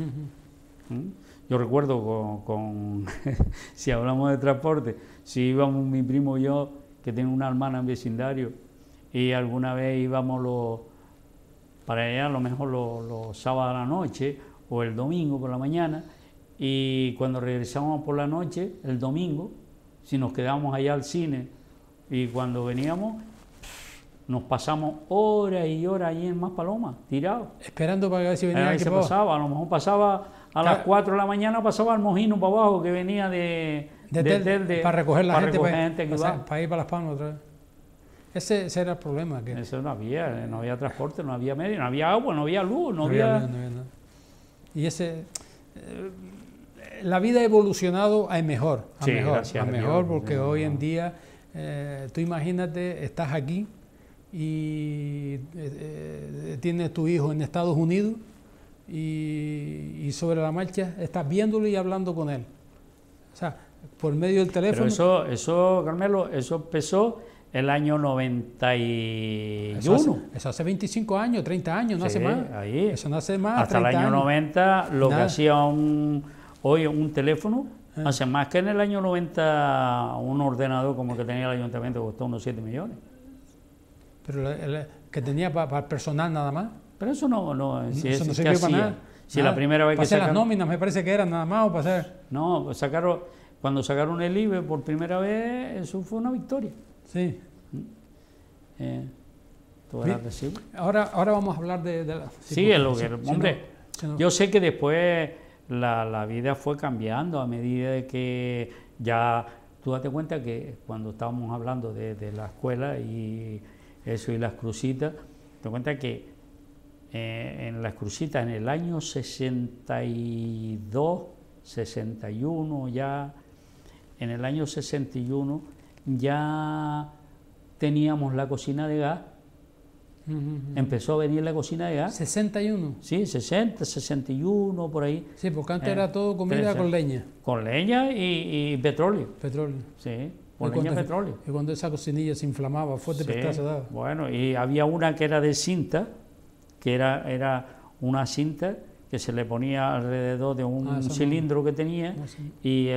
Yo recuerdo si hablamos de transporte, si íbamos mi primo y yo, que tengo una hermana en vecindario, y alguna vez íbamos para allá, a lo mejor los sábados a la noche o el domingo por la mañana, y cuando regresábamos por la noche, el domingo, si nos quedábamos allá al cine, y cuando veníamos, nos pasamos horas y horas ahí en Maspalomas, tirados. Esperando para ver si venía A ver aquí si para abajo. pasaba, a lo mejor pasaba a las 4 de la mañana, pasaba el Mojino para abajo, que venía de Telde, para recoger la gente, que iba. para ir para Las Palmas otra vez. Ese era el problema. Que Eso no había transporte, no había medio, no había agua, no había luz, no había... luz, no había nada. Y la vida ha evolucionado a mejor, Sí, gracias a a mejor, Dios. porque hoy en día, tú imagínate, estás aquí y tienes tu hijo en Estados Unidos y sobre la marcha estás viéndolo y hablando con él. O sea, por medio del teléfono. Pero eso, Carmelo, eso empezó el año 91. Eso hace 25 años, 30 años, no Sí, hace más. ahí. Eso no hace más. Hasta el 30 año años. 90, lo Nada. que hacía hoy un teléfono, hace más que en el año 90 un ordenador como el que tenía el ayuntamiento, costó unos 7 millones. Pero que tenía para el personal nada más. Pero eso no Eso ¿qué no sirvió para hacía? nada. Si Nada. la primera vez para que hacer las sacaron... nóminas me parece que eran nada más o para hacer... No, cuando sacaron el IBE por primera vez, eso fue una victoria. Sí. Todo Bien. era recibo. Ahora vamos a hablar de la... Sí, es lo que... si hombre, no- yo sé que después la vida fue cambiando a medida de que ya... Tú date cuenta que cuando estábamos hablando de la escuela y eso y las crucitas, te das cuenta que en las crucitas en el año 62, 61 ya, en el año 61 ya teníamos la cocina de gas. Empezó a venir la cocina de gas. 61. Sí, 60, 61, por ahí. Sí, porque antes era todo comida con leña, Con leña y petróleo. petróleo. Sí, con leña y petróleo. Y cuando esa cocinilla se inflamaba, fuerte Sí, pescado se daba. bueno, y había una que era de cinta, que era una cinta que se le ponía alrededor de un eso no. cilindro que tenía No sé. y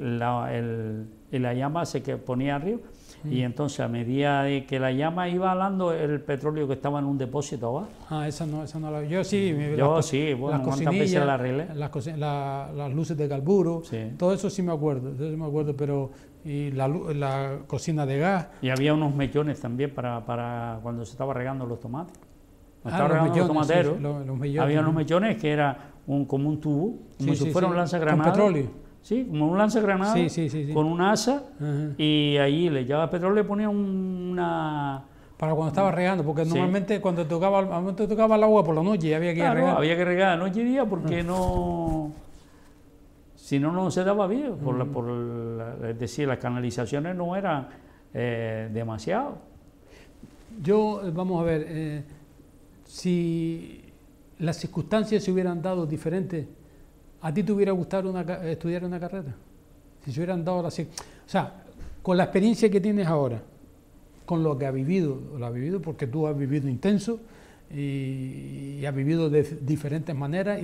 la llama se que ponía arriba. Y entonces a medida de que la llama iba alando el petróleo que estaba en un depósito abajo. Esa no la... Yo sí. Yo sí, bueno, las ¿cuántas veces la arreglé? las luces de carburo, Sí. todo eso sí me acuerdo, pero... Y la cocina de gas. Y había unos mechones también para cuando se estaba regando los tomates. Cuando estaba Los regando los mellones, tomateros, sí, los mellones, había unos ¿no? mechones que era como un tubo, como Sí, si fuera un lanzagranada. Con petróleo. Sí, como un lanzagranada, Sí. con un asa, Ajá. y ahí le echaba petróleo y le ponía una... Para cuando estaba regando, porque Sí. normalmente cuando tocaba el agua por la noche había que ir a Claro, regar. había que regar noche y día porque no... Si no, no se daba bien. Es decir, las canalizaciones no eran demasiado. Vamos a ver, si las circunstancias se hubieran dado diferentes, ¿a ti te hubiera gustado estudiar una carrera? Si se hubieran dado o sea, con la experiencia que tienes ahora, con lo que has vivido, porque tú has vivido intenso y has vivido de diferentes maneras y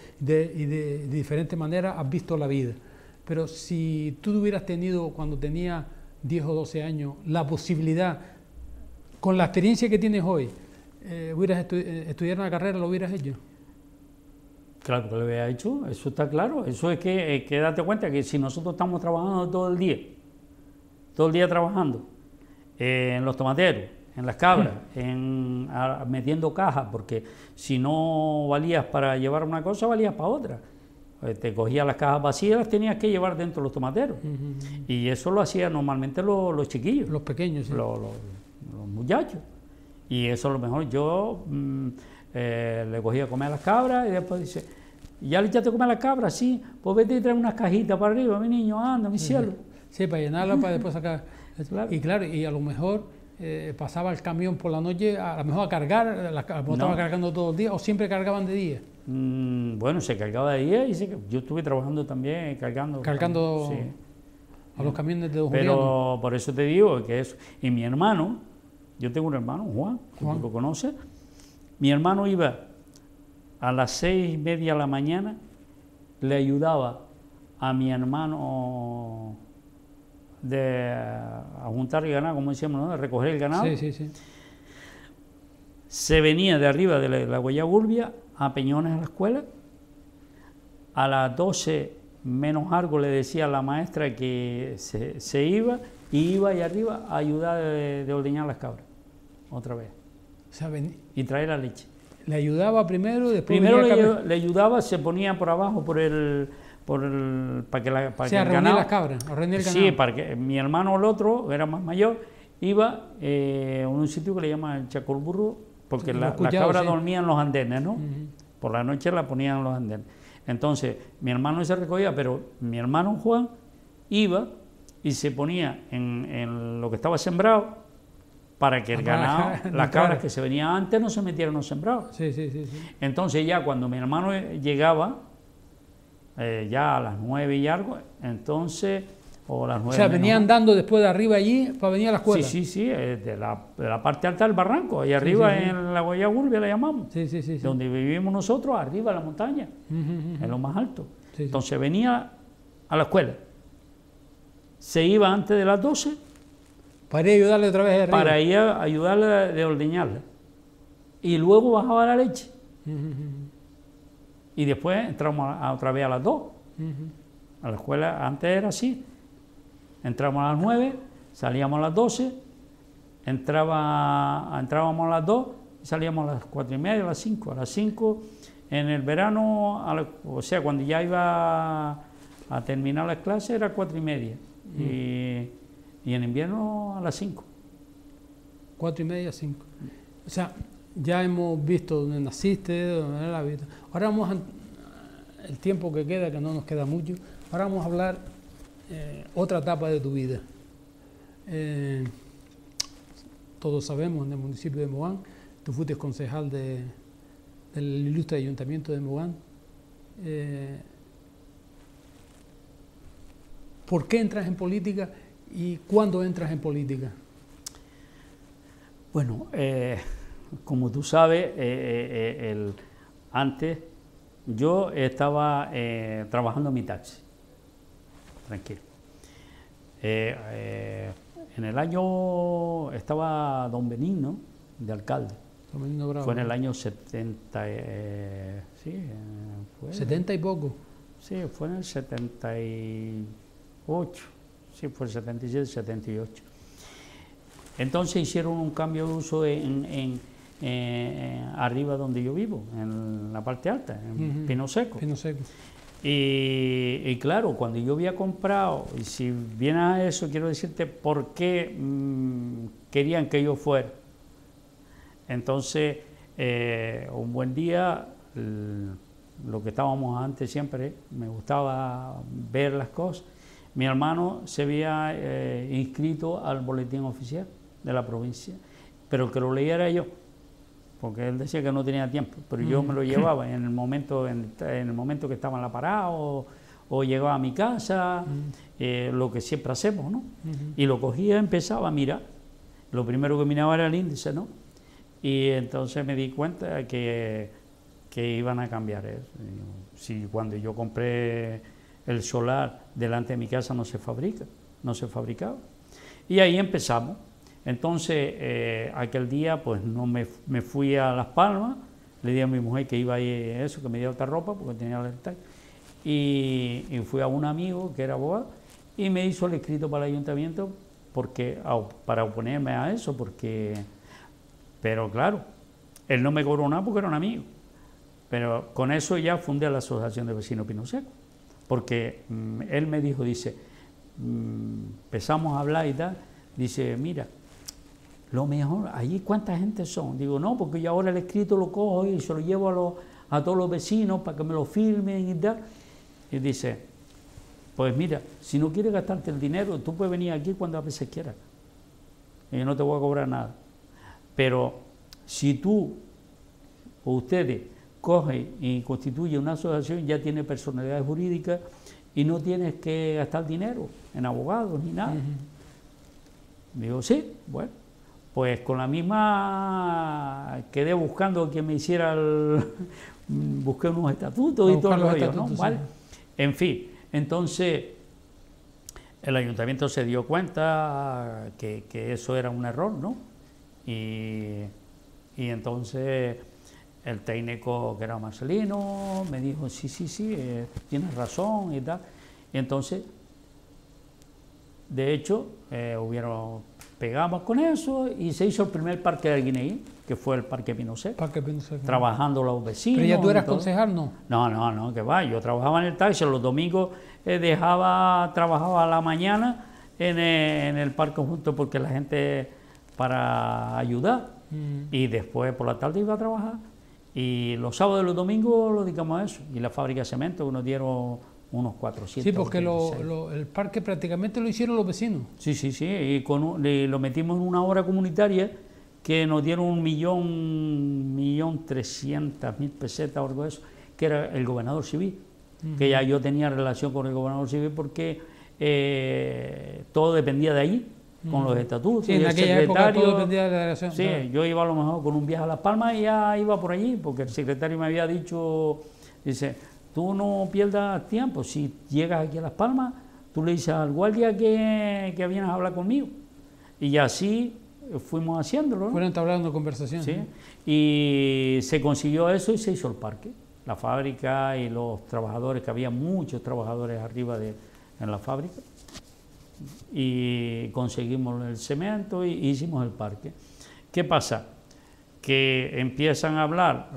de diferentes maneras has visto la vida. Pero si tú hubieras tenido, cuando tenías 10 o 12 años, la posibilidad, con la experiencia que tienes hoy, hubieras estudiar una carrera, ¿lo hubieras hecho? Claro que lo había hecho, eso está claro. Eso es que date cuenta que si nosotros estamos trabajando todo el día trabajando, en los tomateros, en las cabras, metiendo cajas, porque si no valías para llevar una cosa, valías para otra. Te cogías las cajas vacías, las tenías que llevar dentro de los tomateros. Y eso lo hacían normalmente los chiquillos, Los pequeños, sí. los muchachos. Y eso a lo mejor yo le cogía a comer a las cabras y después dice, ¿ya le echaste a comer a las cabras? Sí, pues vete y trae unas cajitas para arriba, mi niño, anda, mi cielo. Sí, para llenarla, para después sacar. Claro. Y claro, y a lo mejor pasaba el camión por la noche, a lo mejor a cargar, como estaba cargando todo el día, o siempre cargaban de día. Bueno, se cargaba de día y yo estuve trabajando también cargando. Cargando Sí. a los camiones de Don Pero Julián. por eso te digo que eso. Y mi hermano, yo tengo un hermano, Juan, que tú lo conoces. Mi hermano iba a las 6:30 de la mañana, le ayudaba a mi hermano a juntar el ganado, como decíamos, ¿no? De recoger el ganado. Sí. Se venía de arriba de la Guayagurbia a Peñones a la escuela. A las 12 menos algo le decía a la maestra que se iba, y iba ahí arriba a ayudar de ordeñar las cabras. otra vez. O sea, Y traer la leche. le ayudaba primero, después Primero le ayudaba, se ponía por abajo para que o sea, reunir las cabras, a reunir el ganado. Sí, para que mi hermano el otro, era más mayor, iba a un sitio que le llaman el Chacolburro, porque las cabras dormían en los andenes, ¿no? Por la noche la ponían en los andenes. Entonces, mi hermano se recogía, pero mi hermano Juan iba y se ponía en lo que estaba sembrado para que el ganado, las cabras que se venían antes no se metieran en los sembrados. Sí. Entonces ya cuando mi hermano llegaba, ya a las 9 y algo, entonces, o las 9. O sea, venía andando después de arriba allí para venir a la escuela. Sí, de la parte alta del barranco, ahí arriba en la Guaya Gurbia la llamamos. Sí. Donde vivimos nosotros, arriba en la montaña, en lo más alto. Sí. Entonces venía a la escuela, se iba antes de las 12. Para ir a ayudarle otra vez arriba. Para ir a ayudarle de ordeñarla. Y luego bajaba la leche. Y después entramos otra vez a las 2. A la escuela antes era así. Entramos a las 9, salíamos a las 12, entrábamos a las 2 y salíamos a las 4:30, a las 5. A las 5 en el verano, o sea, cuando ya iba a terminar las clases era 4:30. Y en invierno a las 5. 4:30, 5. O sea, ya hemos visto dónde naciste, dónde era la vida. Ahora vamos el tiempo que queda, que no nos queda mucho, ahora vamos a hablar otra etapa de tu vida. Todos sabemos, en el municipio de Mogán, tú fuiste concejal del ilustre ayuntamiento de Mogán. ¿Por qué entras en política y cuándo entras en política? Bueno, como tú sabes, antes yo estaba trabajando en mi taxi, tranquilo. En el año estaba don Benigno, de alcalde. Don Benigno Bravo. Fue en el año 70, sí, fue. 70 y poco. Sí, fue en el 78, sí, fue el 77, 78. Entonces hicieron un cambio de uso arriba donde yo vivo, en la parte alta, en Pino Seco. Pino Seco. Y claro, cuando yo había comprado, y si viene a eso, quiero decirte por qué querían que yo fuera. Entonces, un buen día, lo que estábamos antes siempre, me gustaba ver las cosas. Mi hermano se había inscrito al boletín oficial de la provincia, pero el que lo leía era yo, porque él decía que no tenía tiempo, pero yo me lo llevaba en el momento que estaba en la parada o llegaba a mi casa, lo que siempre hacemos, ¿no? Y lo cogía, empezaba a mirar. Lo primero que miraba era el índice, ¿no? Y entonces me di cuenta que iban a cambiar eso. Si cuando yo compré el solar delante de mi casa no se fabricaba. Y ahí empezamos. Entonces, aquel día, pues no me fui a Las Palmas, le di a mi mujer que iba a ir eso, que me diera otra ropa, porque tenía alerta, y fui a un amigo que era abogado, y me hizo el escrito para el ayuntamiento para oponerme a eso, pero claro, él no me cobró nada porque era un amigo, pero con eso ya fundé la Asociación de Vecinos Pino Seco, porque él me dijo, dice, empezamos a hablar y tal, dice, mira, lo mejor, allí cuánta gente son. Digo, no, porque yo ahora el escrito lo cojo y se lo llevo a todos los vecinos para que me lo firmen y tal. Y dice, pues mira, si no quieres gastarte el dinero, tú puedes venir aquí cuando a veces quieras. Y yo no te voy a cobrar nada. Pero si tú o ustedes cogen y constituyen una asociación, ya tiene personalidad jurídica y no tienes que gastar dinero en abogados ni nada. Digo, sí, bueno. Pues con la misma quedé buscando que me hiciera busqué unos estatutos y todo el rollo, ¿no? ¿Vale? En fin, entonces el ayuntamiento se dio cuenta que eso era un error, ¿no? Y entonces el técnico, que era Marcelino, me dijo, sí, tienes razón y tal. Y entonces, de hecho, hubieron pegamos con eso y se hizo el primer parque de Arguineguín, que fue el Parque Pinochet. Parque Pinochet. Trabajando los vecinos. ¿Pero ya tú eras concejal, no? No, que va. Yo trabajaba en el taxi, los domingos trabajaba a la mañana en el parque junto porque la gente para ayudar. Y después por la tarde iba a trabajar. Y los sábados y los domingos lo dedicamos a eso. Y la fábrica de cemento que nos dieron unos 400. Sí, porque el parque prácticamente lo hicieron los vecinos. Sí, y lo metimos en una obra comunitaria que nos dieron 1.300.000 pesetas o algo de eso, que era el gobernador civil, que ya yo tenía relación con el gobernador civil porque todo dependía de allí, con los estatutos. Sí, en aquella época todo dependía de la delegación. Sí, claro. Yo iba a lo mejor con un viaje a Las Palmas y ya iba por allí, porque el secretario me había dicho, dice, tú no pierdas tiempo, si llegas aquí a Las Palmas, tú le dices al guardia que vienes a hablar conmigo. Y así fuimos haciéndolo, ¿no? Fueron entablando conversaciones. Sí, y se consiguió eso y se hizo el parque. La fábrica y los trabajadores, que había muchos trabajadores arriba en la fábrica, y conseguimos el cemento y hicimos el parque. ¿Qué pasa? Que empiezan a hablar,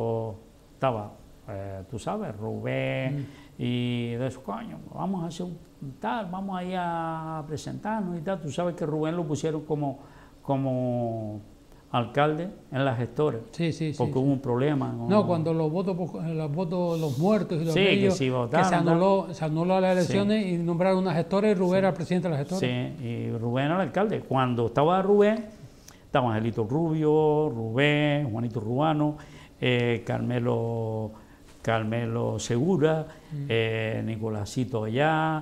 tú sabes, Rubén y de eso, coño, vamos a hacer un tal, vamos a ir a presentarnos y tal. Tú sabes que Rubén lo pusieron como alcalde en las gestores, porque hubo un problema. No, cuando los votos, los muertos y los que se anuló las elecciones y nombraron una gestora y Rubén era el presidente de las gestoras. Sí, y Rubén era el alcalde. Cuando estaba Rubén, estaban Angelito Rubio, Rubén, Juanito Ruano, Carmelo Segura, Nicolásito Allá,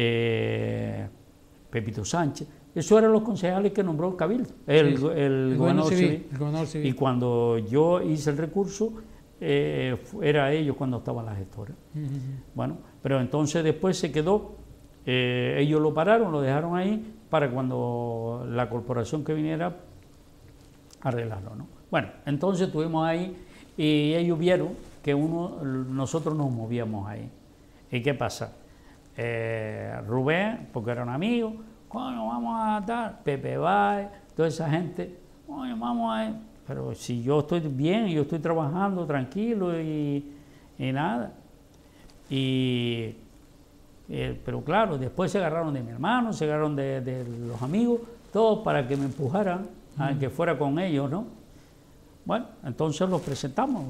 Pepito Sánchez. Esos eran los concejales que nombró el Cabildo, el gobernador civil. Y cuando yo hice el recurso, era ellos cuando estaban las gestoras. Bueno, pero entonces después se quedó, ellos lo pararon, lo dejaron ahí para cuando la corporación que viniera arreglarlo, ¿no? Bueno, entonces estuvimos ahí y ellos vieron que nosotros nos movíamos ahí. ¿Y qué pasa? Rubén, porque era un amigo, coño, vamos a dar, Pepe Bay, toda esa gente, coño, vamos a ir. Pero si yo estoy bien, yo estoy trabajando tranquilo y nada. Pero claro, después se agarraron de mi hermano, se agarraron de los amigos, todos para que me empujaran a que fuera con ellos, ¿no? Bueno, entonces los presentamos,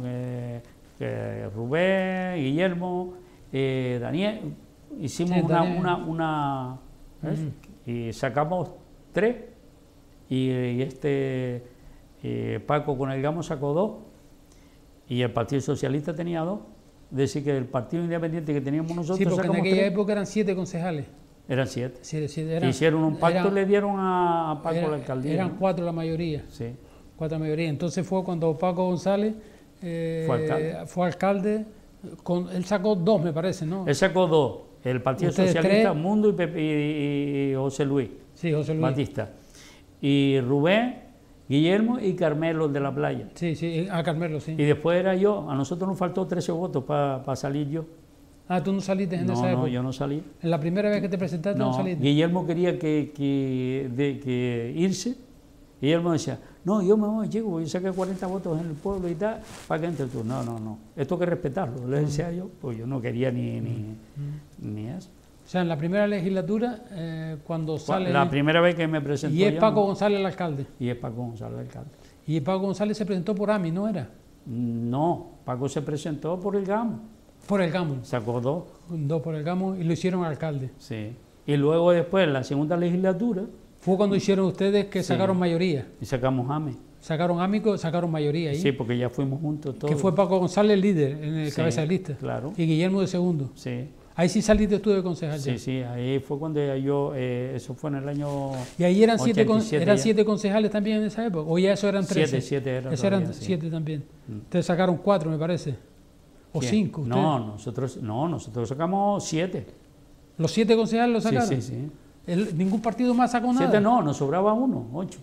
Rubén, Guillermo, Daniel, hicimos una y sacamos 3 y Paco con el Gamo sacó 2 y el Partido Socialista tenía 2. Es decir, que el Partido Independiente que teníamos nosotros sí, porque en aquella 3. época eran 7 concejales. Eran 7. Sí, hicieron un pacto y le dieron a Paco la alcaldía. Eran 4 la mayoría. Sí. 4 la mayoría. Entonces fue cuando Paco González fue alcalde. Él sacó 2, me parece, ¿no? Él sacó 2. El Partido Socialista, 3. Mundo y José Luis. Sí, José Luis Batista. Y Rubén, Guillermo y Carmelo de la Playa. Sí, a Carmelo, sí. Y después era yo. A nosotros nos faltó 13 votos para salir yo. Ah, ¿tú no saliste en esa época? No, yo no salí. ¿En la primera vez que te presentaste no saliste? Guillermo quería que irse. Guillermo decía, no, yo me voy, llego, yo saqué 40 votos en el pueblo y tal, para que entre tú. No, esto hay que respetarlo, le decía yo, pues yo no quería ni eso. O sea, en la primera legislatura, cuando sale... La primera vez que me presentó. Y es Paco González el alcalde. Y es Paco González el alcalde. Y Paco González se presentó por AMI, ¿no era? No, Paco se presentó por el Gamo. Por el Gamo. Sacó 2. 2 por el Gamo y lo hicieron alcalde. Sí. Y luego después, en la segunda legislatura... Fue cuando hicieron ustedes que sacaron mayoría. Y sacamos AMI. Sacaron AMI, sacaron mayoría ahí. Sí, porque ya fuimos juntos todos. Que fue Paco González el líder, en el cabeza de lista. Claro. Y Guillermo de segundo. Sí. Ahí sí saliste tú de concejal. Sí, ahí fue cuando yo, eso fue en el año. ¿Y ahí eran 7 concejales también en esa época? ¿O ya eso eran 13? 7 eran. Eso eran 7 también. Ustedes sacaron 4, me parece. ¿O 5? No, nosotros sacamos 7. ¿Los 7 concejales los sacaron? Sí. ¿Ningún partido más sacó nada? 7 no, nos sobraba 1, 8.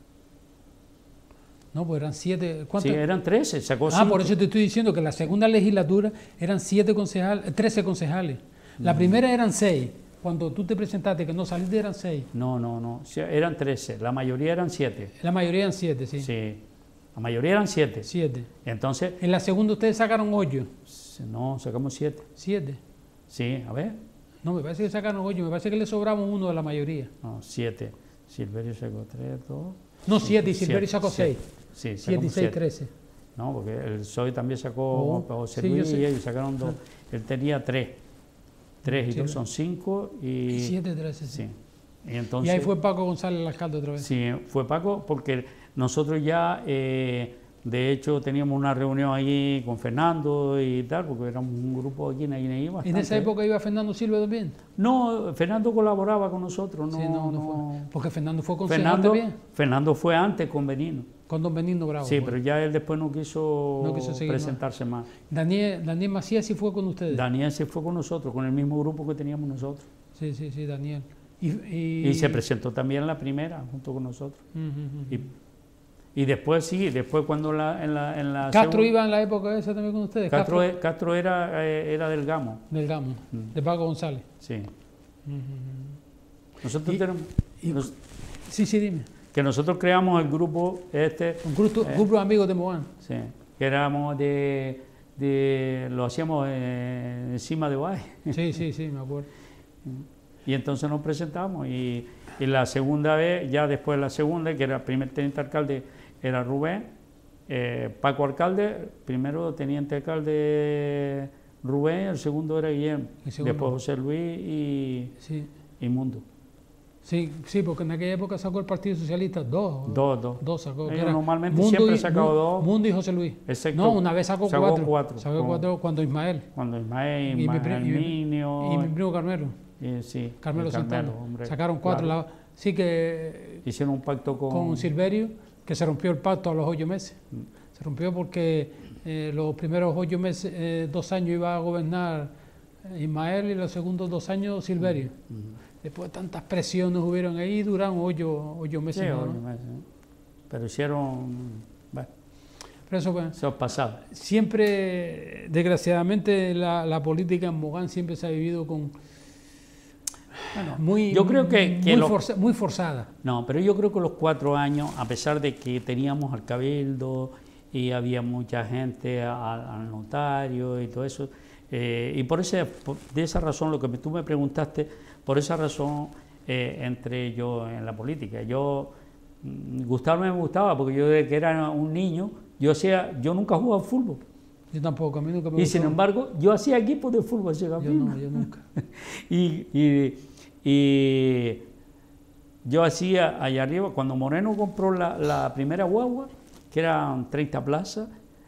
No, pues eran 7. ¿Cuántos? Sí, eran 13, sacó 5. Por eso te estoy diciendo que en la segunda legislatura eran 13 concejales. La primera eran 6, cuando tú te presentaste, que no saliste, eran 6. No, eran 13, la mayoría eran 7. La mayoría eran 7, sí. Sí, la mayoría eran 7. 7. Entonces, En la segunda ustedes sacaron 8. no, sacamos 7. 7. Sí, a ver. No, me parece que sacaron 8, me parece que le sobramos uno de la mayoría. No, 7. Silverio sacó 3, 2. No, 7 y Silverio sacó 6. Sí, 7 y 6, 13. No, porque el Soy también sacó José sí, Luis yo y sé. ellos sacaron 2. Él tenía 3. 3 y Sí, 2 son 5 y 7, 13. sí. Y Y entonces, ahí fue Paco González el alcalde otra vez. sí, fue Paco porque nosotros ya, de hecho, teníamos una reunión allí con Fernando y tal, porque éramos un grupo aquí en Aguineguí bastante. ¿En esa época iba Fernando Silva también? No, Fernando colaboraba con nosotros. Sí, no fue. Porque Fernando fue concejal también. Fernando fue antes con Benino. Con don Benigno Bravo. Sí, fue. pero ya él después no quiso seguir presentarse más. Daniel Macías sí fue con ustedes. Daniel se fue con nosotros, con el mismo grupo que teníamos nosotros. Sí, Daniel. Y se presentó también la primera, junto con nosotros. Y después sí, después cuando en la ¿Castro iba en la época esa también con ustedes? Castro era del Gamo. Del Gamo, de Paco González. Sí. Nosotros tenemos... Sí, dime. Que nosotros creamos el grupo Un grupo de amigos de Mogán. Sí, que éramos lo hacíamos encima de Guay. Sí, me acuerdo. Y entonces nos presentamos y la segunda vez, ya después de la segunda, que era el primer teniente alcalde, era Rubén, Paco alcalde, primero teniente alcalde Rubén, el segundo era Guillermo, después José Luis y Mundo. Sí, porque en aquella época sacó el Partido Socialista dos sacó. Normalmente Mundo siempre ha sacado 2. Mundo y José Luis. Exacto. No, una vez sacó 4. Sacó 4 cuando Ismael. Y mi primo Carmelo. Sí, Carmelo Santana. Sacaron 4. Claro. Sí que hicieron un pacto con Silverio, que se rompió el pacto a los 8 meses. Se rompió porque los primeros 8 meses, 2 años iba a gobernar Ismael y los segundos 2 años Silverio. Después tantas presiones hubieron ahí, duraron 8 meses. Sí, ¿no? 8 meses. Pero hicieron... Bueno, pero eso ha pasado. Siempre, desgraciadamente, la política en Mogán siempre se ha vivido con... Bueno, yo creo que muy forzada. No, pero yo creo que los 4 años, a pesar de que teníamos al cabildo y había mucha gente al notario y todo eso, y de esa razón, lo que tú me preguntaste, por esa razón entré yo en la política. Gustarme me gustaba, porque yo desde que era un niño, yo nunca jugaba fútbol. Yo tampoco, a mí nunca me gustó. Y sin embargo, yo hacía equipos de fútbol. Yo nunca. y yo hacía allá arriba, cuando Moreno compró la primera guagua, que eran 30 plazas,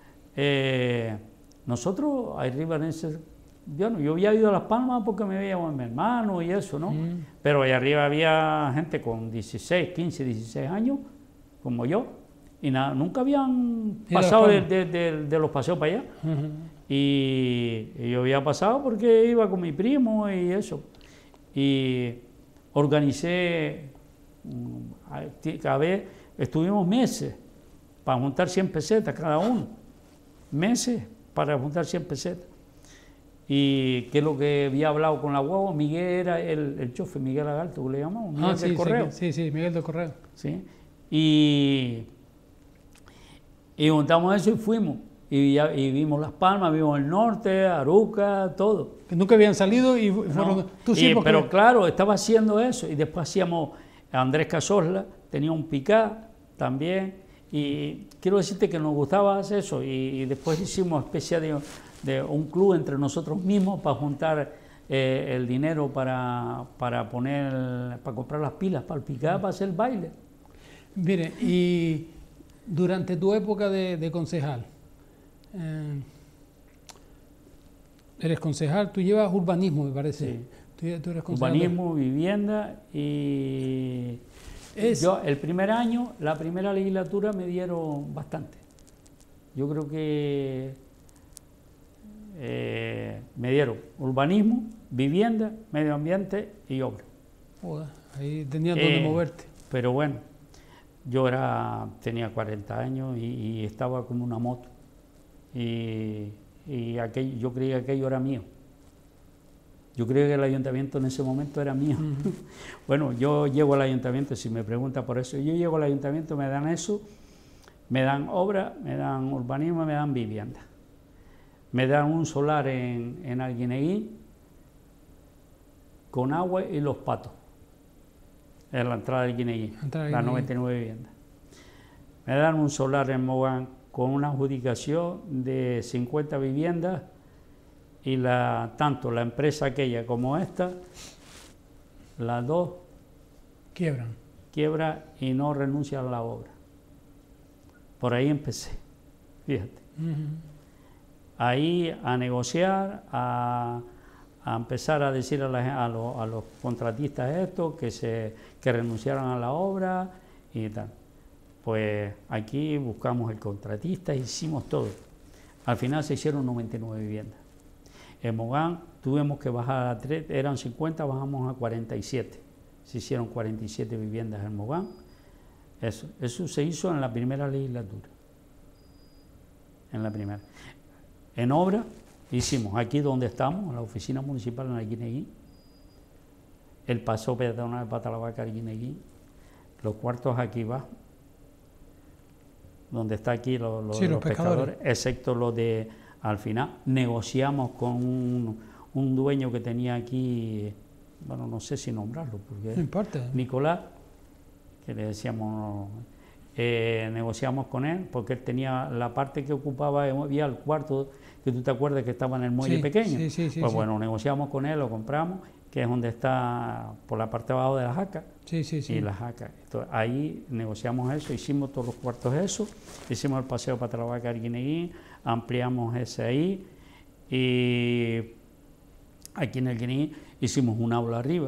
nosotros arriba en ese... Yo había ido a Las Palmas porque me veía con mi hermano y eso, ¿no? Pero allá arriba había gente con 16, 15, 16 años, como yo, y nunca habían pasado de los paseos para allá. Y yo había pasado porque iba con mi primo y eso. Y organicé, cada vez estuvimos meses para juntar 100 pesetas cada uno. Meses para juntar 100 pesetas. Y que es lo que había hablado con la guagua, Miguel era el chofer, Miguel Agalto, que le llamamos, Miguel del Correo. Sí, Miguel del Correo. ¿Sí? Y juntamos eso y fuimos. Y vimos Las Palmas, vimos el norte, Aruca, todo. Que nunca habían salido y fueron... No. Pero claro, estaba haciendo eso. Y después hacíamos, Andrés Cazorla tenía un picá también. Y quiero decirte que nos gustaba hacer eso. Y después hicimos especie de un club entre nosotros mismos para juntar el dinero para comprar las pilas para el picá, para hacer el baile. Mire, y durante tu época de concejal, eres concejal, tú llevas urbanismo, me parece. Sí. Tú eres concejal. Urbanismo, vivienda y... Yo el primer año, la primera legislatura me dieron bastante. Yo creo que me dieron urbanismo, vivienda, medio ambiente y obra. Joder, ahí tenías donde moverte. Pero bueno, tenía 40 años y estaba como una moto. Y yo creía que aquello era mío. Yo creo que el ayuntamiento en ese momento era mío. Bueno, yo llego al ayuntamiento, si me pregunta por eso, yo llego al ayuntamiento, me dan eso, me dan obra, me dan urbanismo, me dan vivienda. Me dan un solar en Arguineguín con agua y los patos, en la entrada de Arguineguín, las 99 viviendas. Me dan un solar en Mogán con una adjudicación de 50 viviendas y tanto la empresa aquella como esta, las dos quiebran y no renuncian a la obra. Por ahí empecé, fíjate. Ahí a negociar, a empezar a decir a los contratistas esto, que renunciaran a la obra y tal. Pues aquí buscamos el contratista, hicimos todo. Al final se hicieron 99 viviendas. En Mogán tuvimos que bajar a 3, eran 50, bajamos a 47. Se hicieron 47 viviendas en Mogán. Eso se hizo en la primera legislatura. En la primera. En obra hicimos aquí donde estamos, en la oficina municipal en Arguineguín, el paso peatonal de Patalavaca Arguineguín, los cuartos aquí abajo, donde está aquí los pescadores, excepto los de al final. Negociamos con un dueño que tenía aquí, bueno, no sé si nombrarlo, porque no importa. Nicolás, que le decíamos, negociamos con él, porque él tenía la parte que ocupaba, había el cuarto, que tú te acuerdas que estaba en el muelle pequeño. Pues bueno, negociamos con él, lo compramos, que es donde está por la parte de abajo de la jaca. Y la jaca. Entonces, ahí negociamos eso, hicimos todos los cuartos eso, hicimos el paseo para Patalavaca Arguineguín, ampliamos ese ahí, y aquí en Arguineguín hicimos un aula arriba,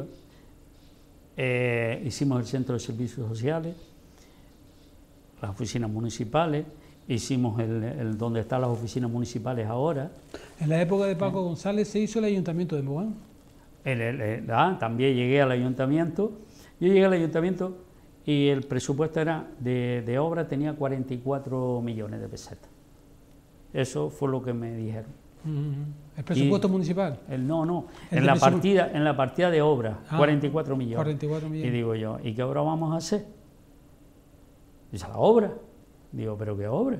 hicimos el centro de servicios sociales, las oficinas municipales, hicimos donde están las oficinas municipales ahora. En la época de Paco González se hizo el ayuntamiento de Mogán. También llegué al ayuntamiento. Yo llegué al ayuntamiento y el presupuesto era de obra tenía 44 millones de pesetas. Eso fue lo que me dijeron. ¿El presupuesto municipal? No, en la partida de obra, 44 millones. 44 millones. Y digo yo, ¿y qué obra vamos a hacer? Dice, la obra. Digo, ¿pero qué obra?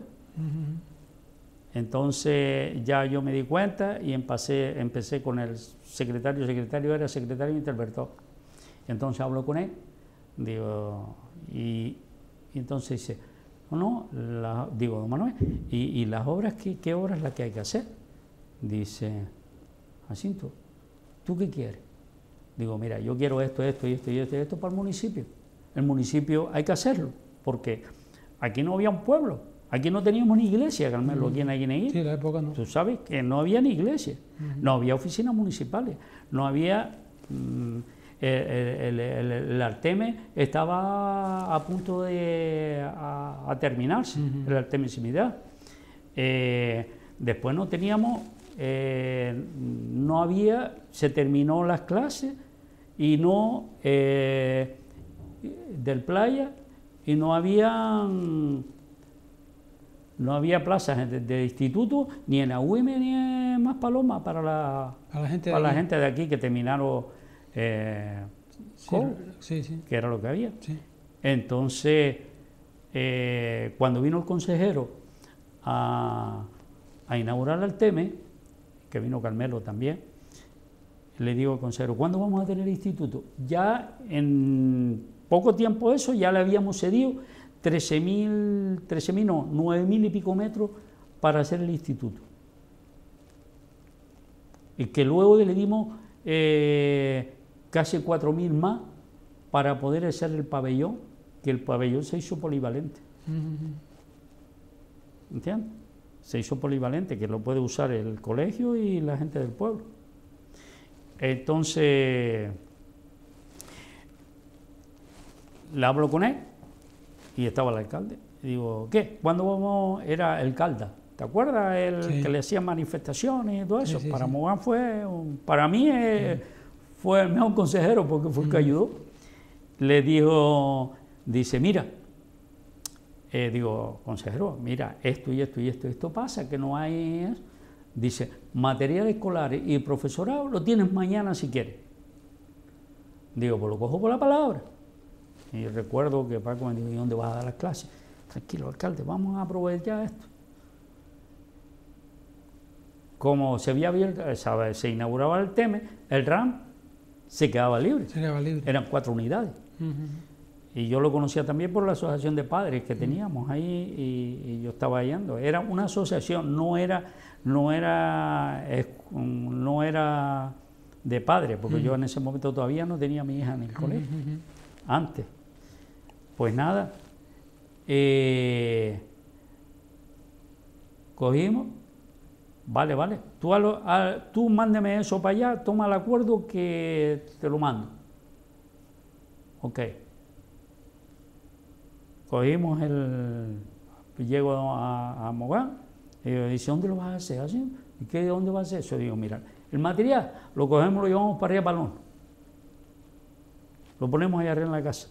Entonces ya yo me di cuenta y empecé con el secretario era secretario interventor. Entonces hablo con él, digo, y entonces dice, digo, don Manuel, ¿y las obras, qué obras es la que hay que hacer? Dice, Jacinto, ¿tú qué quieres? Digo, mira, yo quiero esto para el municipio. El municipio hay que hacerlo, porque aquí no había un pueblo, aquí no teníamos ni iglesia, Carmelo, aquí en Arguineguín. Sí, en la época no. Tú sabes que no había ni iglesia, no había oficinas municipales, no había... el Artemis estaba a punto de terminarse, el Artemis-Simidad. Después no teníamos, no había, se terminó las clases y no del playa y no había plazas de instituto ni en Agüime ni en Maspalomas para la gente de aquí que terminaron que era lo que había. Entonces, cuando vino el consejero a inaugurar el Artemis, que vino Carmelo también, le digo al consejero, ¿cuándo vamos a tener instituto? Ya en poco tiempo eso, ya le habíamos cedido 9.000 y pico metros para hacer el instituto. Y que luego le dimos casi 4.000 más para poder hacer el pabellón, que el pabellón se hizo polivalente. ¿Entiendes? Se hizo polivalente, que lo puede usar el colegio y la gente del pueblo. Entonces, le hablo con él y estaba el alcalde. Y digo, ¿qué? ¿Cuándo vamos? Era el Calda. ¿Te acuerdas? Que le hacían manifestaciones y todo eso. Para Mogán para mí fue el mejor consejero porque fue el que ayudó. Le dice, mira, digo, consejero, mira, esto pasa, que no hay... Dice, material escolar y profesorado lo tienes mañana si quieres. Digo, pues lo cojo por la palabra. Y recuerdo que Paco me dijo, ¿y dónde vas a dar las clases? Tranquilo, alcalde, vamos a aprovechar esto. Como se había abierto, se inauguraba el TEME, el RAM se quedaba libre. Se quedaba libre. Eran 4 unidades. Y yo lo conocía también por la asociación de padres que teníamos ahí y yo estaba yendo. Era una asociación, no era de padres, porque yo en ese momento todavía no tenía a mi hija en el colegio. Antes. Pues nada, cogimos, vale, tú mándeme eso para allá, toma el acuerdo que te lo mando. Ok. Cogimos llego a Mogán, y yo dice, ¿dónde lo vas a hacer? ¿Así? ¿Y qué, dónde vas a hacer eso? Digo, mira, el material lo cogemos, lo llevamos para arriba para el horno. Lo ponemos allá arriba en la casa.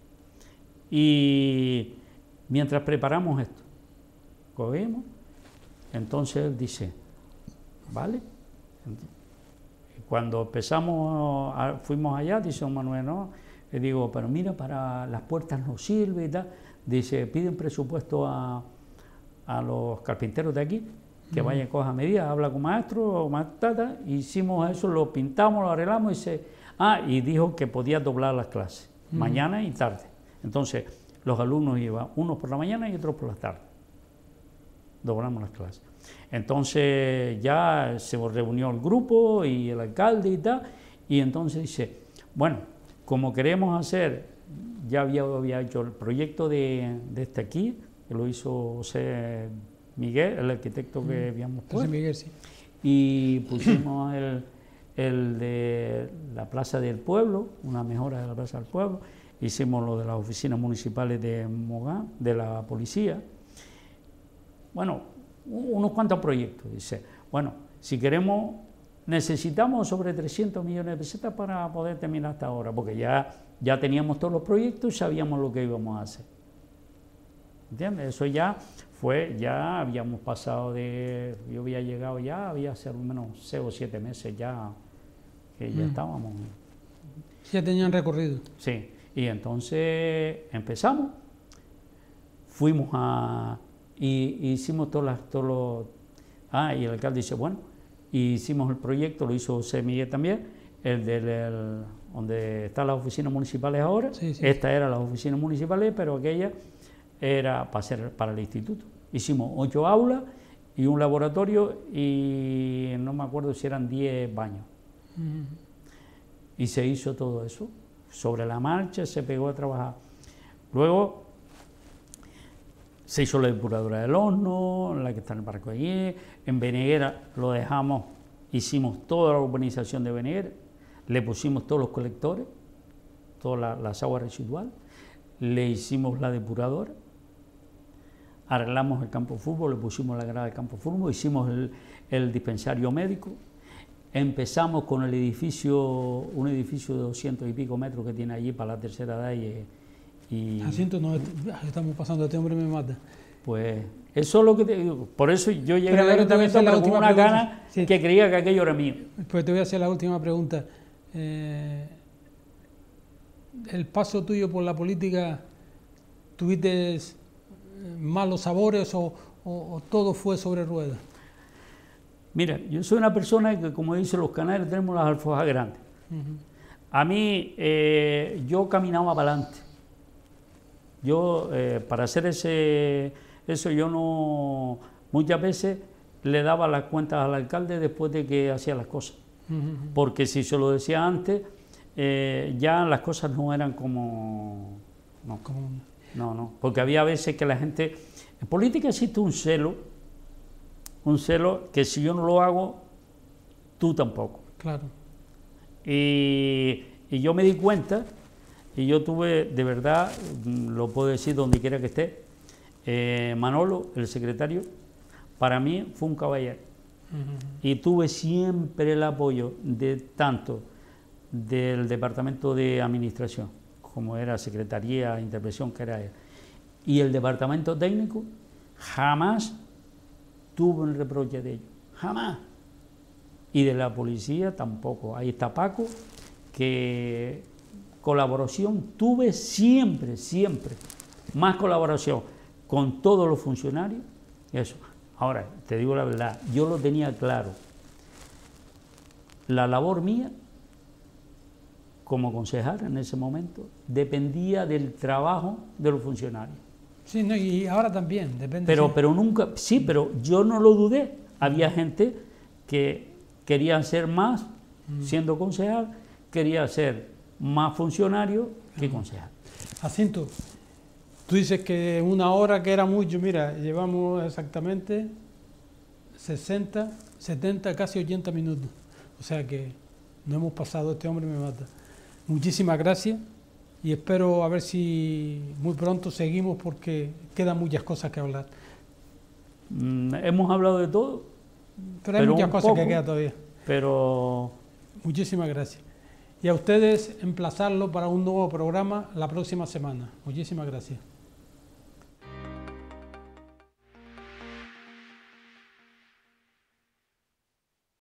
Y mientras preparamos esto, cogimos, entonces él dice, ¿vale? Cuando empezamos, fuimos allá, dice don Manuel, no, le digo, pero mira, para las puertas no sirve y tal. Dice, piden presupuesto a los carpinteros de aquí, que vayan, cojan medidas, habla con maestro, hicimos eso, lo pintamos, lo arreglamos, y dijo que podía doblar las clases, mañana y tarde. Entonces, los alumnos iban, unos por la mañana y otros por la tarde. Doblamos las clases. Entonces, ya se reunió el grupo y el alcalde y tal, y entonces dice, bueno, como queremos hacer, ya había hecho el proyecto de este aquí, que lo hizo José Miguel, el arquitecto que habíamos puesto. José Miguel, sí. Y pusimos el de la Plaza del Pueblo, una mejora de la Plaza del Pueblo, hicimos lo de las oficinas municipales de Mogán, de la policía. Bueno, unos cuantos proyectos. Dice, bueno, si queremos, necesitamos sobre 300 millones de pesetas para poder terminar hasta ahora, porque ya teníamos todos los proyectos y sabíamos lo que íbamos a hacer. ¿Entiendes? Eso ya habíamos pasado yo había llegado ya, había sido al menos 6 o 7 meses ya, que ya estábamos. Ya tenían recorrido. Sí, y entonces empezamos, fuimos y hicimos y el alcalde dice, bueno, y hicimos el proyecto, lo hizo José Miguel también, donde están las oficinas municipales ahora. Sí. Esta era las oficinas municipales, pero aquella era para el instituto. Hicimos 8 aulas y un laboratorio y no me acuerdo si eran 10 baños. Y se hizo todo eso. Sobre la marcha se pegó a trabajar. Luego se hizo la depuradora del horno, la que está en el Parque allí. En Beneguera lo dejamos, hicimos toda la urbanización de Beneguera, le pusimos todos los colectores, todas las aguas residuales, le hicimos la depuradora, arreglamos el campo de fútbol, le pusimos la grada del campo de fútbol, hicimos el dispensario médico, empezamos con un edificio de 200 y pico metros que tiene allí para la tercera edad y 200 no, estamos pasando, este hombre me mata. Pues eso es lo que te digo, por eso yo llegué al ayuntamiento con una gana que creía que aquello era mío. Pues te voy a hacer la última pregunta. El paso tuyo por la política, ¿tuviste malos sabores o todo fue sobre ruedas? Mira, yo soy una persona que, como dicen los canarios, tenemos las alforjas grandes. A mí, yo caminaba para adelante. Yo, para hacer eso, yo no... Muchas veces le daba las cuentas al alcalde después de que hacía las cosas. Porque si se lo decía antes, ya las cosas no eran como... No, porque había veces que la gente... En política existe un celo que si yo no lo hago, tú tampoco. Claro. Y yo me di cuenta, y yo tuve, de verdad, lo puedo decir donde quiera que esté, Manolo, el secretario, para mí fue un caballero. Y tuve siempre el apoyo tanto del Departamento de Administración, como era Secretaría, Intervención, que era él, y el Departamento Técnico, jamás tuvo un reproche de ellos, jamás. y de la policía tampoco. Ahí está Paco, que colaboración tuve siempre, siempre, más colaboración con todos los funcionarios, eso. Ahora, te digo la verdad, yo lo tenía claro, la labor mía como concejal en ese momento dependía del trabajo de los funcionarios. Sí, no, y ahora también, depende. Pero nunca, sí, pero yo no lo dudé. Había gente que quería ser más, siendo concejal, quería ser más funcionario que concejal. Jacinto, tú dices que una hora que era mucho, mira, llevamos exactamente 60, 70, casi 80 minutos. O sea que no hemos pasado, este hombre me mata. Muchísimas gracias y espero a ver si muy pronto seguimos porque quedan muchas cosas que hablar. Hemos hablado de todo. Pero hay muchas cosas que quedan todavía. Pero muchísimas gracias. Y a ustedes emplazarlo para un nuevo programa la próxima semana. Muchísimas gracias.